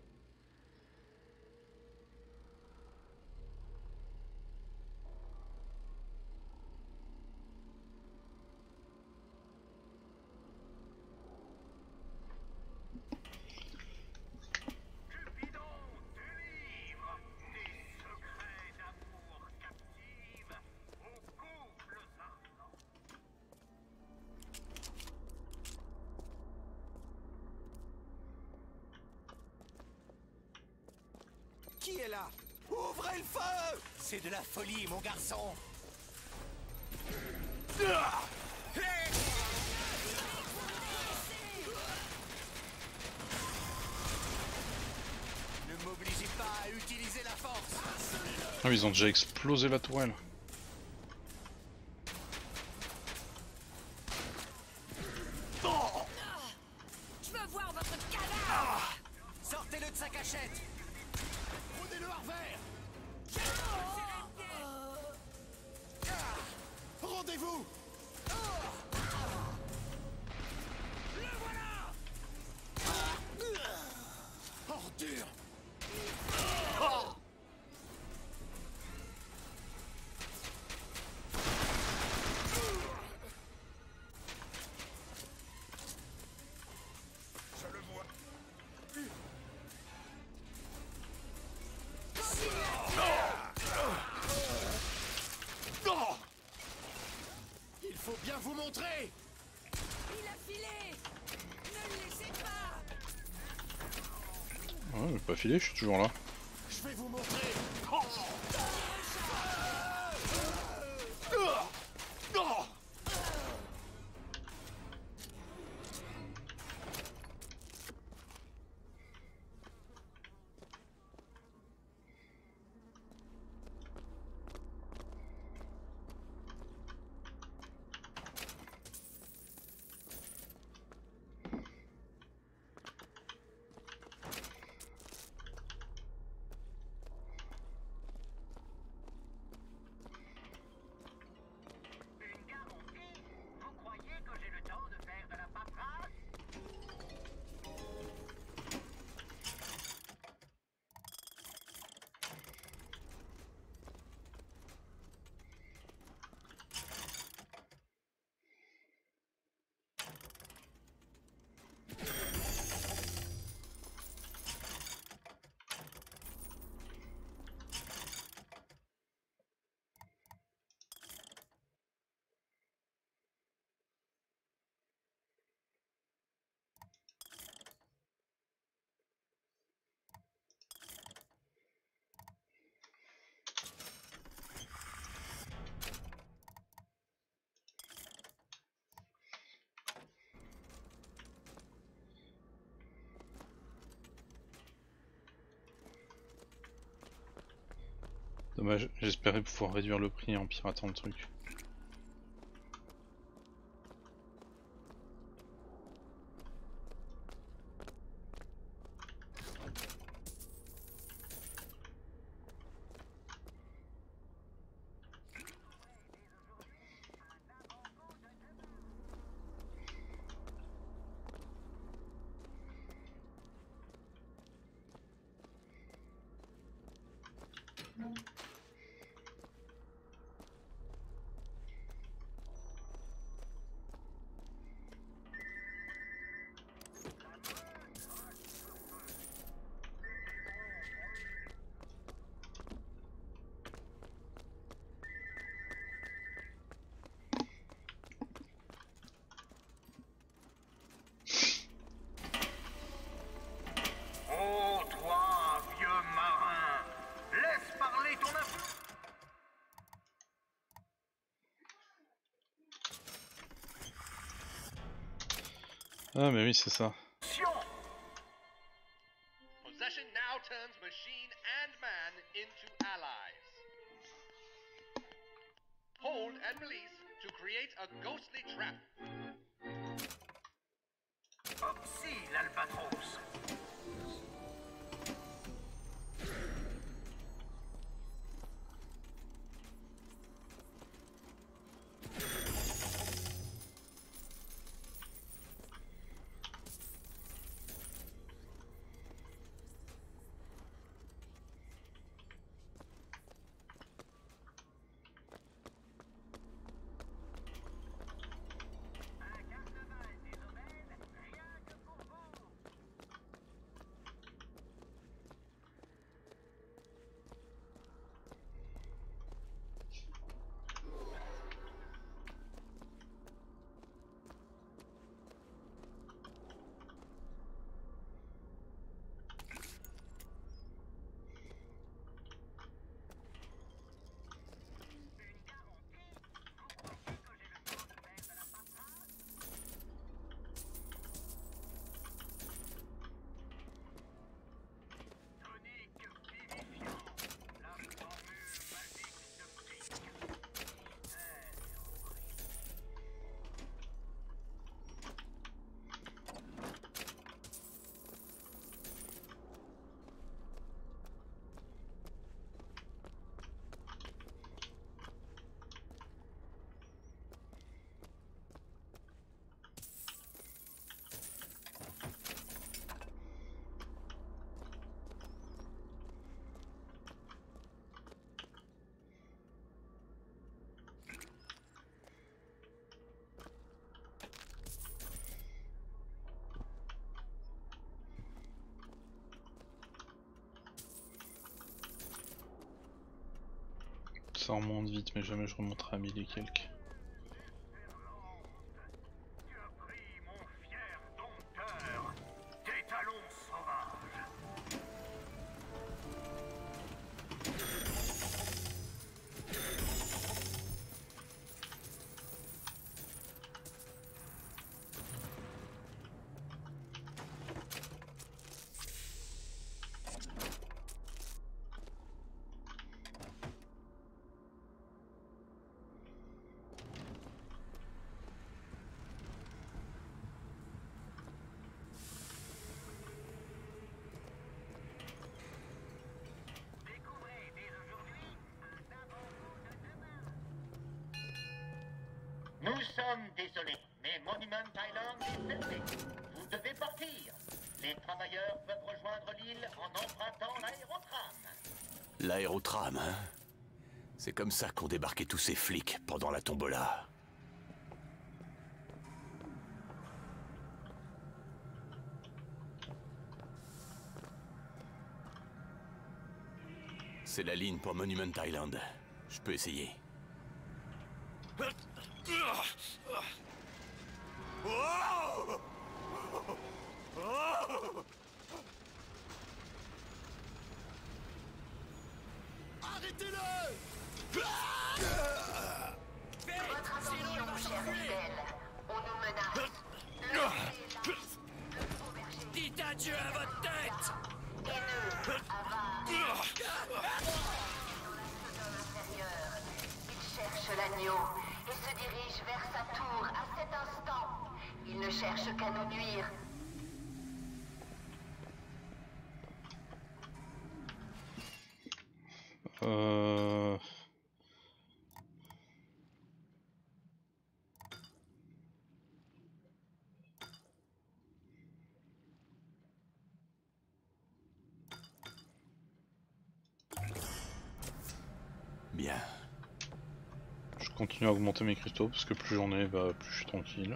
Qui est là? Ouvrez le feu! C'est de la folie, mon garçon! Ne m'obligez pas à utiliser la force! Ah, ils ont déjà explosé la tourelle. Je veux voir votre cadavre! Sortez-le de sa cachette! Prenez-le à revers! Rendez-vous! Le voilà! Ordure! Je le vois. Il faut bien vous montrer! Il a filé! Ne le laissez pas! Ouais, j'ai pas filé, je suis toujours là. Je vais vous montrer! Dommage, j'espérais pouvoir réduire le prix en piratant le truc. Ah mais oui c'est ça. Possession now turns machine and man into allies. Hold and release to create a ghostly trap. Oxy l'Albatros. Ça remonte vite mais jamais je remonterai à 1000 et quelques. Nous sommes désolés, mais Monument Island est fermé. Vous devez partir. Les travailleurs peuvent rejoindre l'île en empruntant l'aérotram. L'aérotram, hein? C'est comme ça qu'ont débarqué tous ces flics pendant la tombola. C'est la ligne pour Monument Island. Je peux essayer. Arrêtez-le! Votre attention, cher fidèle. On nous menace. Dites adieu à votre tête! Haineux, avare. l'agneau et se dirige vers sa tour à cet instant. Il ne cherche qu'à nous nuire. Bien. Je continue à augmenter mes cristaux parce que plus j'en ai, bah, plus je suis tranquille.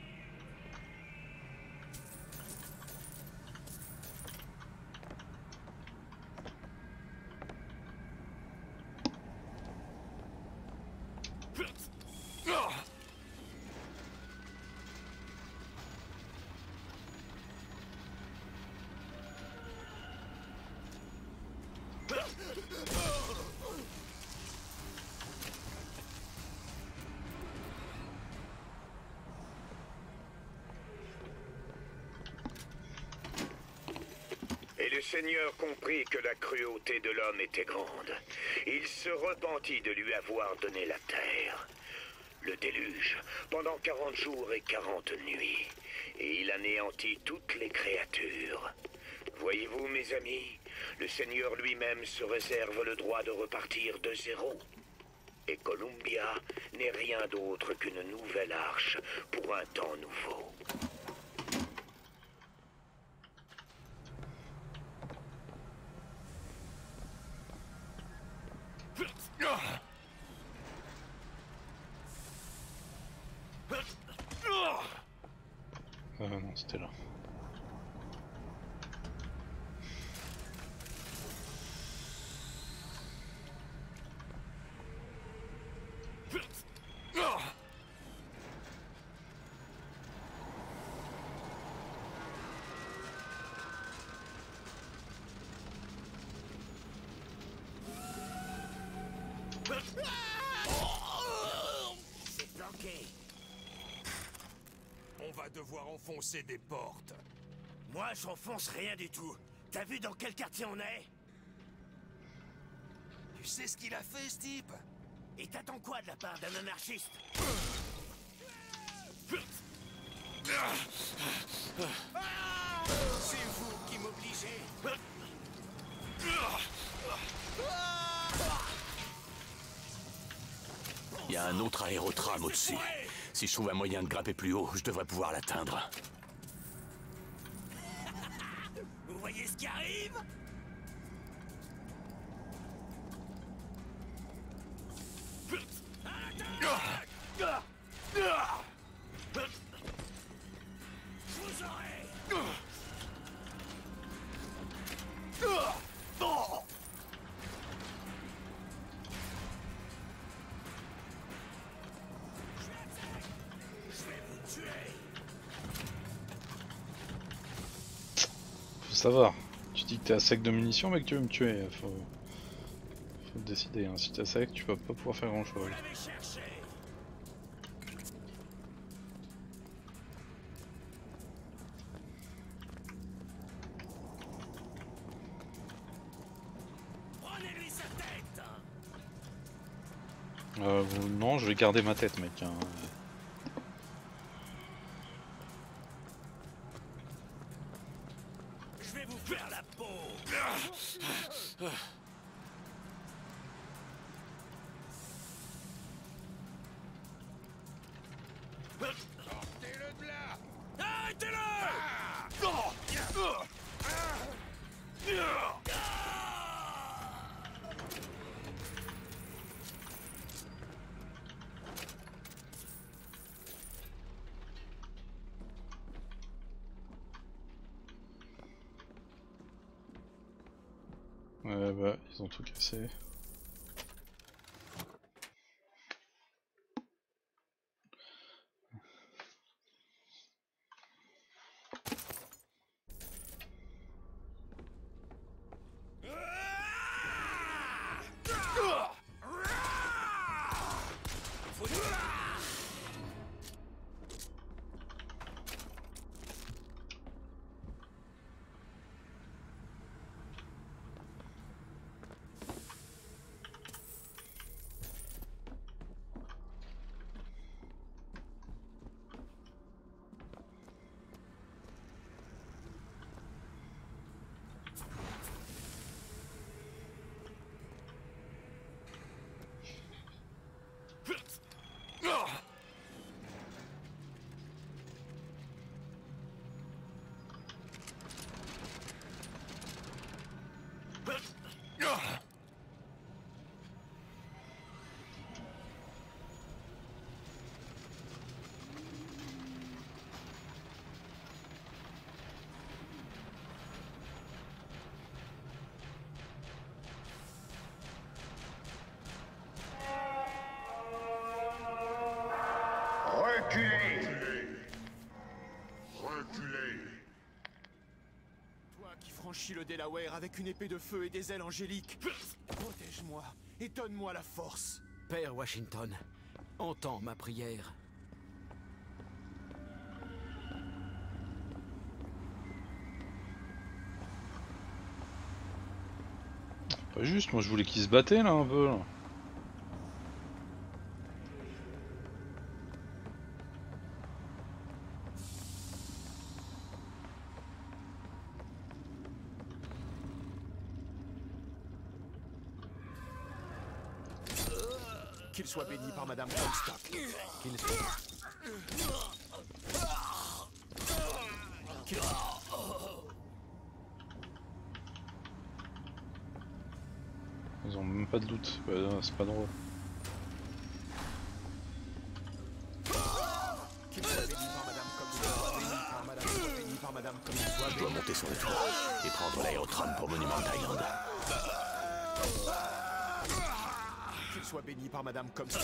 Et le Seigneur comprit que la cruauté de l'homme était grande. Il se repentit de lui avoir donné la terre. Le déluge, pendant 40 jours et 40 nuits. Et il anéantit toutes les créatures. Voyez-vous, mes amis, le Seigneur lui-même se réserve le droit de repartir de zéro. Et Columbia n'est rien d'autre qu'une nouvelle arche pour un temps nouveau. Non, c'était là. C'est planqué. On va devoir enfoncer des portes. Moi, j'enfonce rien du tout. T'as vu dans quel quartier on est? Tu sais ce qu'il a fait, ce type? Et t'attends quoi de la part d'un anarchiste? C'est vous qui m'obligez. Il y a un autre aérotram au-dessus. Si je trouve un moyen de grimper plus haut, je devrais pouvoir l'atteindre. Vous voyez ce qui arrive? Vous aurez. Faut savoir. Tu dis que t'es à sec de munitions, mec, tu veux me tuer. Faut te décider. Hein. Si t'es à sec, tu vas pas pouvoir faire grand chose. Prenez-lui sa tête! Non, je vais garder ma tête, mec. Hein. Je vais vous faire la peau! Sortez-le de là. Arrêtez-le! Bah, ils ont tout cassé. Reculez! Reculez! Toi qui franchis le Delaware avec une épée de feu et des ailes angéliques, protège-moi et donne-moi la force. Père Washington, entends ma prière. Pas juste, moi je voulais qu'ils se battaient là un peu. Là. Qu'il soit béni par Madame Comstock. Qu'il soit... Ils ont même pas de loot, c'est pas drôle. Qu'il soit béni par Madame Comstock. Béni par Madame Comstock. Je dois monter sur le toit et prendre l'aérotram pour Monument Island. Qu'il soit béni par Madame Comstock.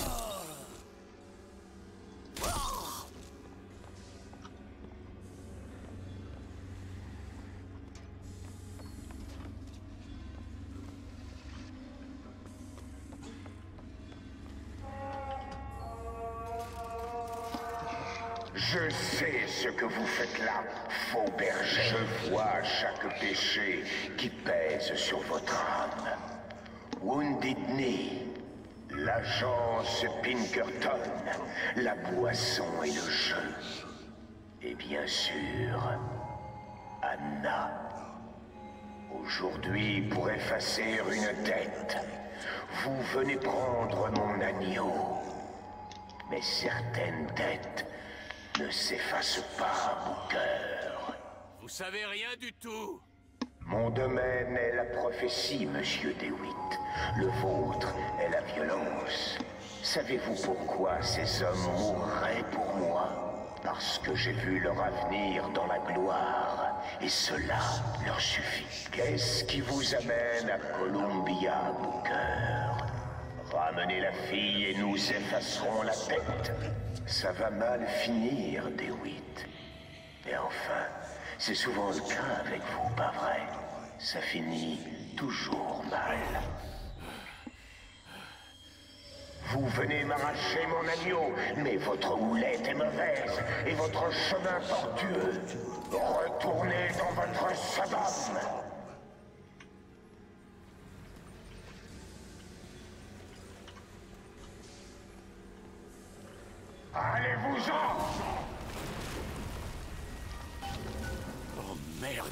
Je sais ce que vous faites là, faux berger. Je vois chaque péché qui pèse sur votre âme. Wounded Knee, l'agence Pinkerton, la boisson et le jeu. Et bien sûr, Anna. Aujourd'hui, pour effacer une dette, vous venez prendre mon agneau. Mais certaines dettes ne s'effacent pas, Booker. Vous savez rien du tout. Mon domaine est la prophétie, monsieur DeWitt. Le vôtre est la violence. Savez-vous pourquoi ces hommes mourraient pour moi? Parce que j'ai vu leur avenir dans la gloire, et cela leur suffit. Qu'est-ce qui vous amène à Columbia, Booker? Ramenez la fille et nous effacerons la tête. Ça va mal finir, DeWitt. Et enfin, c'est souvent le cas avec vous, pas vrai? Ça finit toujours mal. Vous venez m'arracher mon agneau, mais votre houlette est mauvaise et votre chemin tortueux. Retournez dans votre sabbat. Allez-vous-en! Oh merde!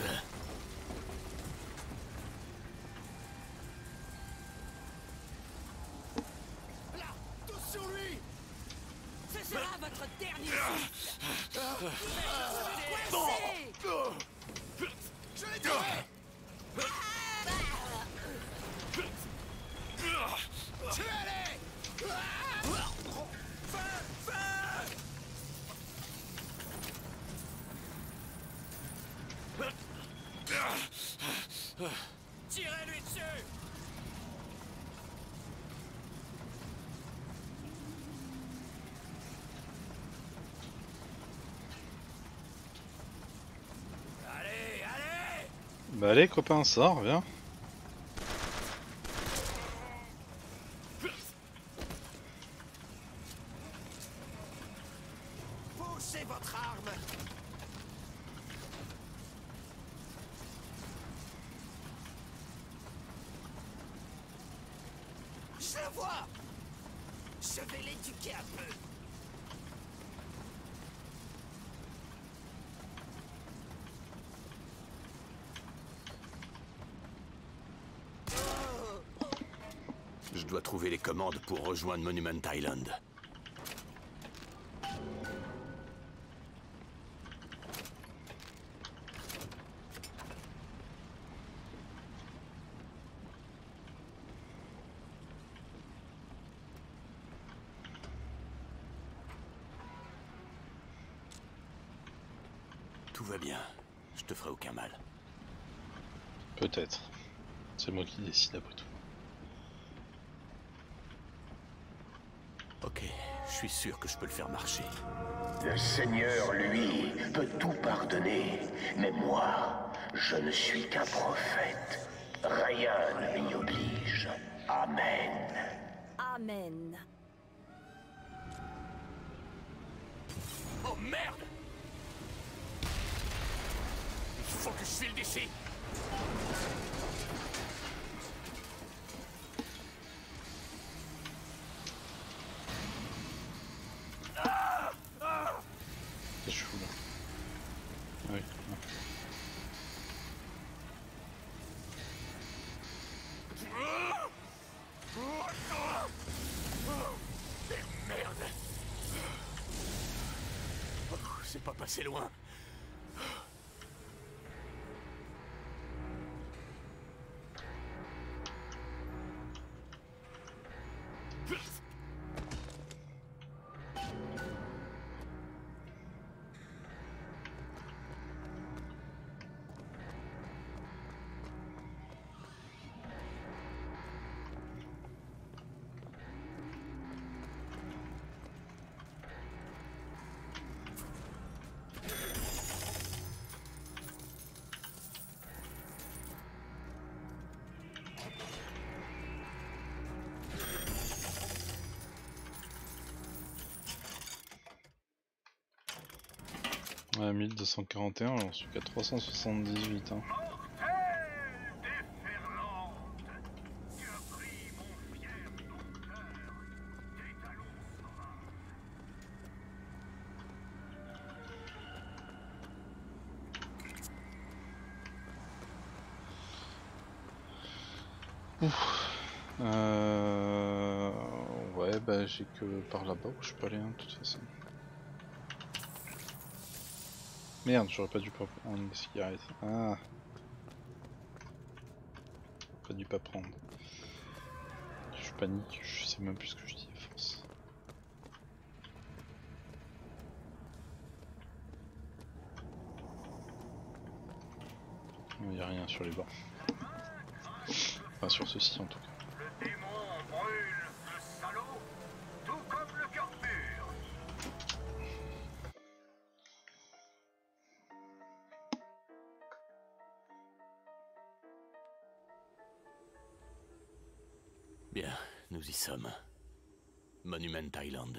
Là, tous sur lui! Ce sera votre dernier souffle. Je l'ai tiré! Tuez-les! Tirez-lui dessus! Allez, allez! Bah allez copain, ça revient. Poussez votre arme! Je le vois! Je vais l'éduquer un peu! Je dois trouver les commandes pour rejoindre Monument Island. Tout va bien. Je te ferai aucun mal. Peut-être. C'est moi qui décide après tout. Ok, je suis sûr que je peux le faire marcher. Le Seigneur, lui, peut tout pardonner, mais moi, je ne suis qu'un prophète. Rien ne m'y oblige. Amen. Amen. Oh merde! Il faut que je file d'ici! Je suis fou là. Oui. Merde! Oh, c'est pas passé loin. Ouais, 1241, j'en suis qu'à 378. Hein. Ouf. Ouais, bah j'ai que par là-bas où je peux aller, hein, de toute façon. Merde, j'aurais pas dû pas prendre des cigarettes. Ah. Pas dû pas prendre. Je panique, je sais même plus ce que je dis à force. Il n'y a rien sur les bords. Enfin sur ceci en tout cas. Le démon brûle, le salaud, tout comme le cœur pur. Bien, nous y sommes. Monument Island.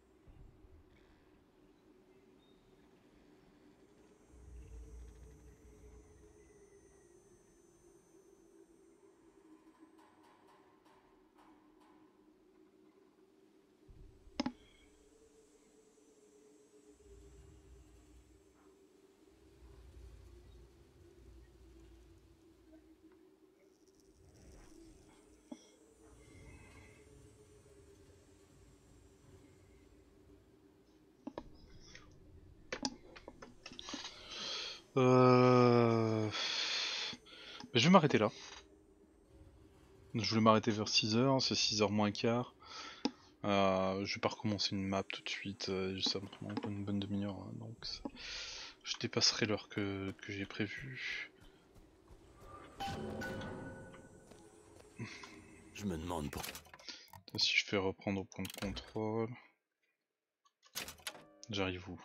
Je vais m'arrêter là. Je voulais m'arrêter vers 6h, c'est 6h moins quart. Je vais pas recommencer une map tout de suite, ça me prend encore une bonne demi-heure, hein, donc je dépasserai l'heure que j'ai prévue. Je me demande pour... Si je fais reprendre au point de contrôle... J'arrive où?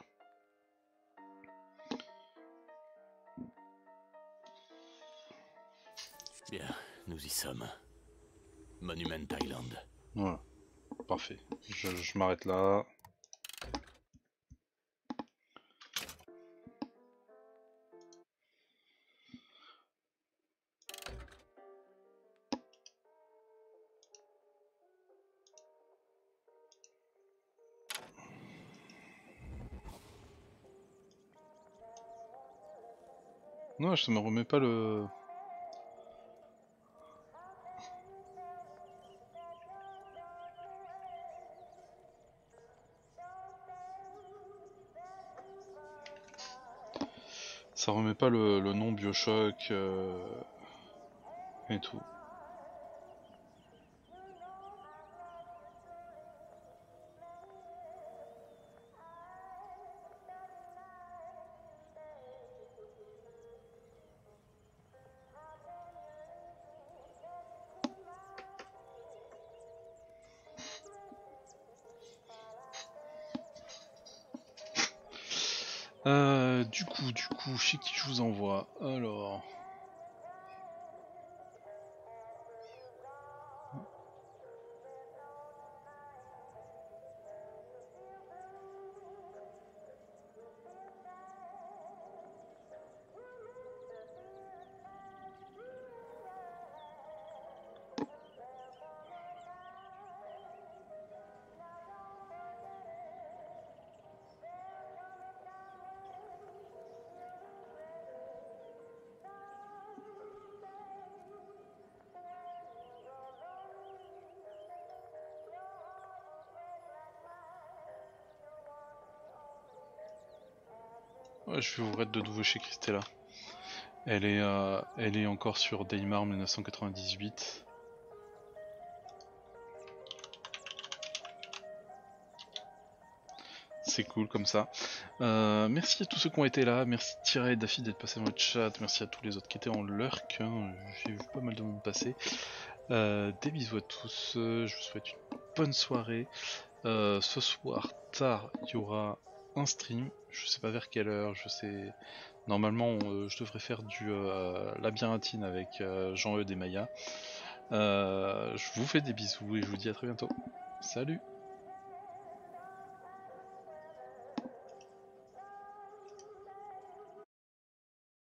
Bien, nous y sommes. Monument Island. Voilà, parfait. Je m'arrête là. Non, ça me remet pas le... Ça remet pas le nom Bioshock et tout. Du coup, chez qui je vous envoie? Alors... Ouais, je vais ouvrir de nouveau chez Christella. Elle est encore sur Daymar 1998. C'est cool comme ça. Merci à tous ceux qui ont été là. Merci Thierry et Daffy d'être passés dans le chat. Merci à tous les autres qui étaient en lurk. Hein. J'ai vu pas mal de monde passer. Des bisous à tous. Je vous souhaite une bonne soirée. Ce soir tard, il y aura un stream. Je sais pas vers quelle heure. Je sais. Normalement, je devrais faire du labyrinthine avec Jean-Eudes et Maya. Je vous fais des bisous et je vous dis à très bientôt. Salut!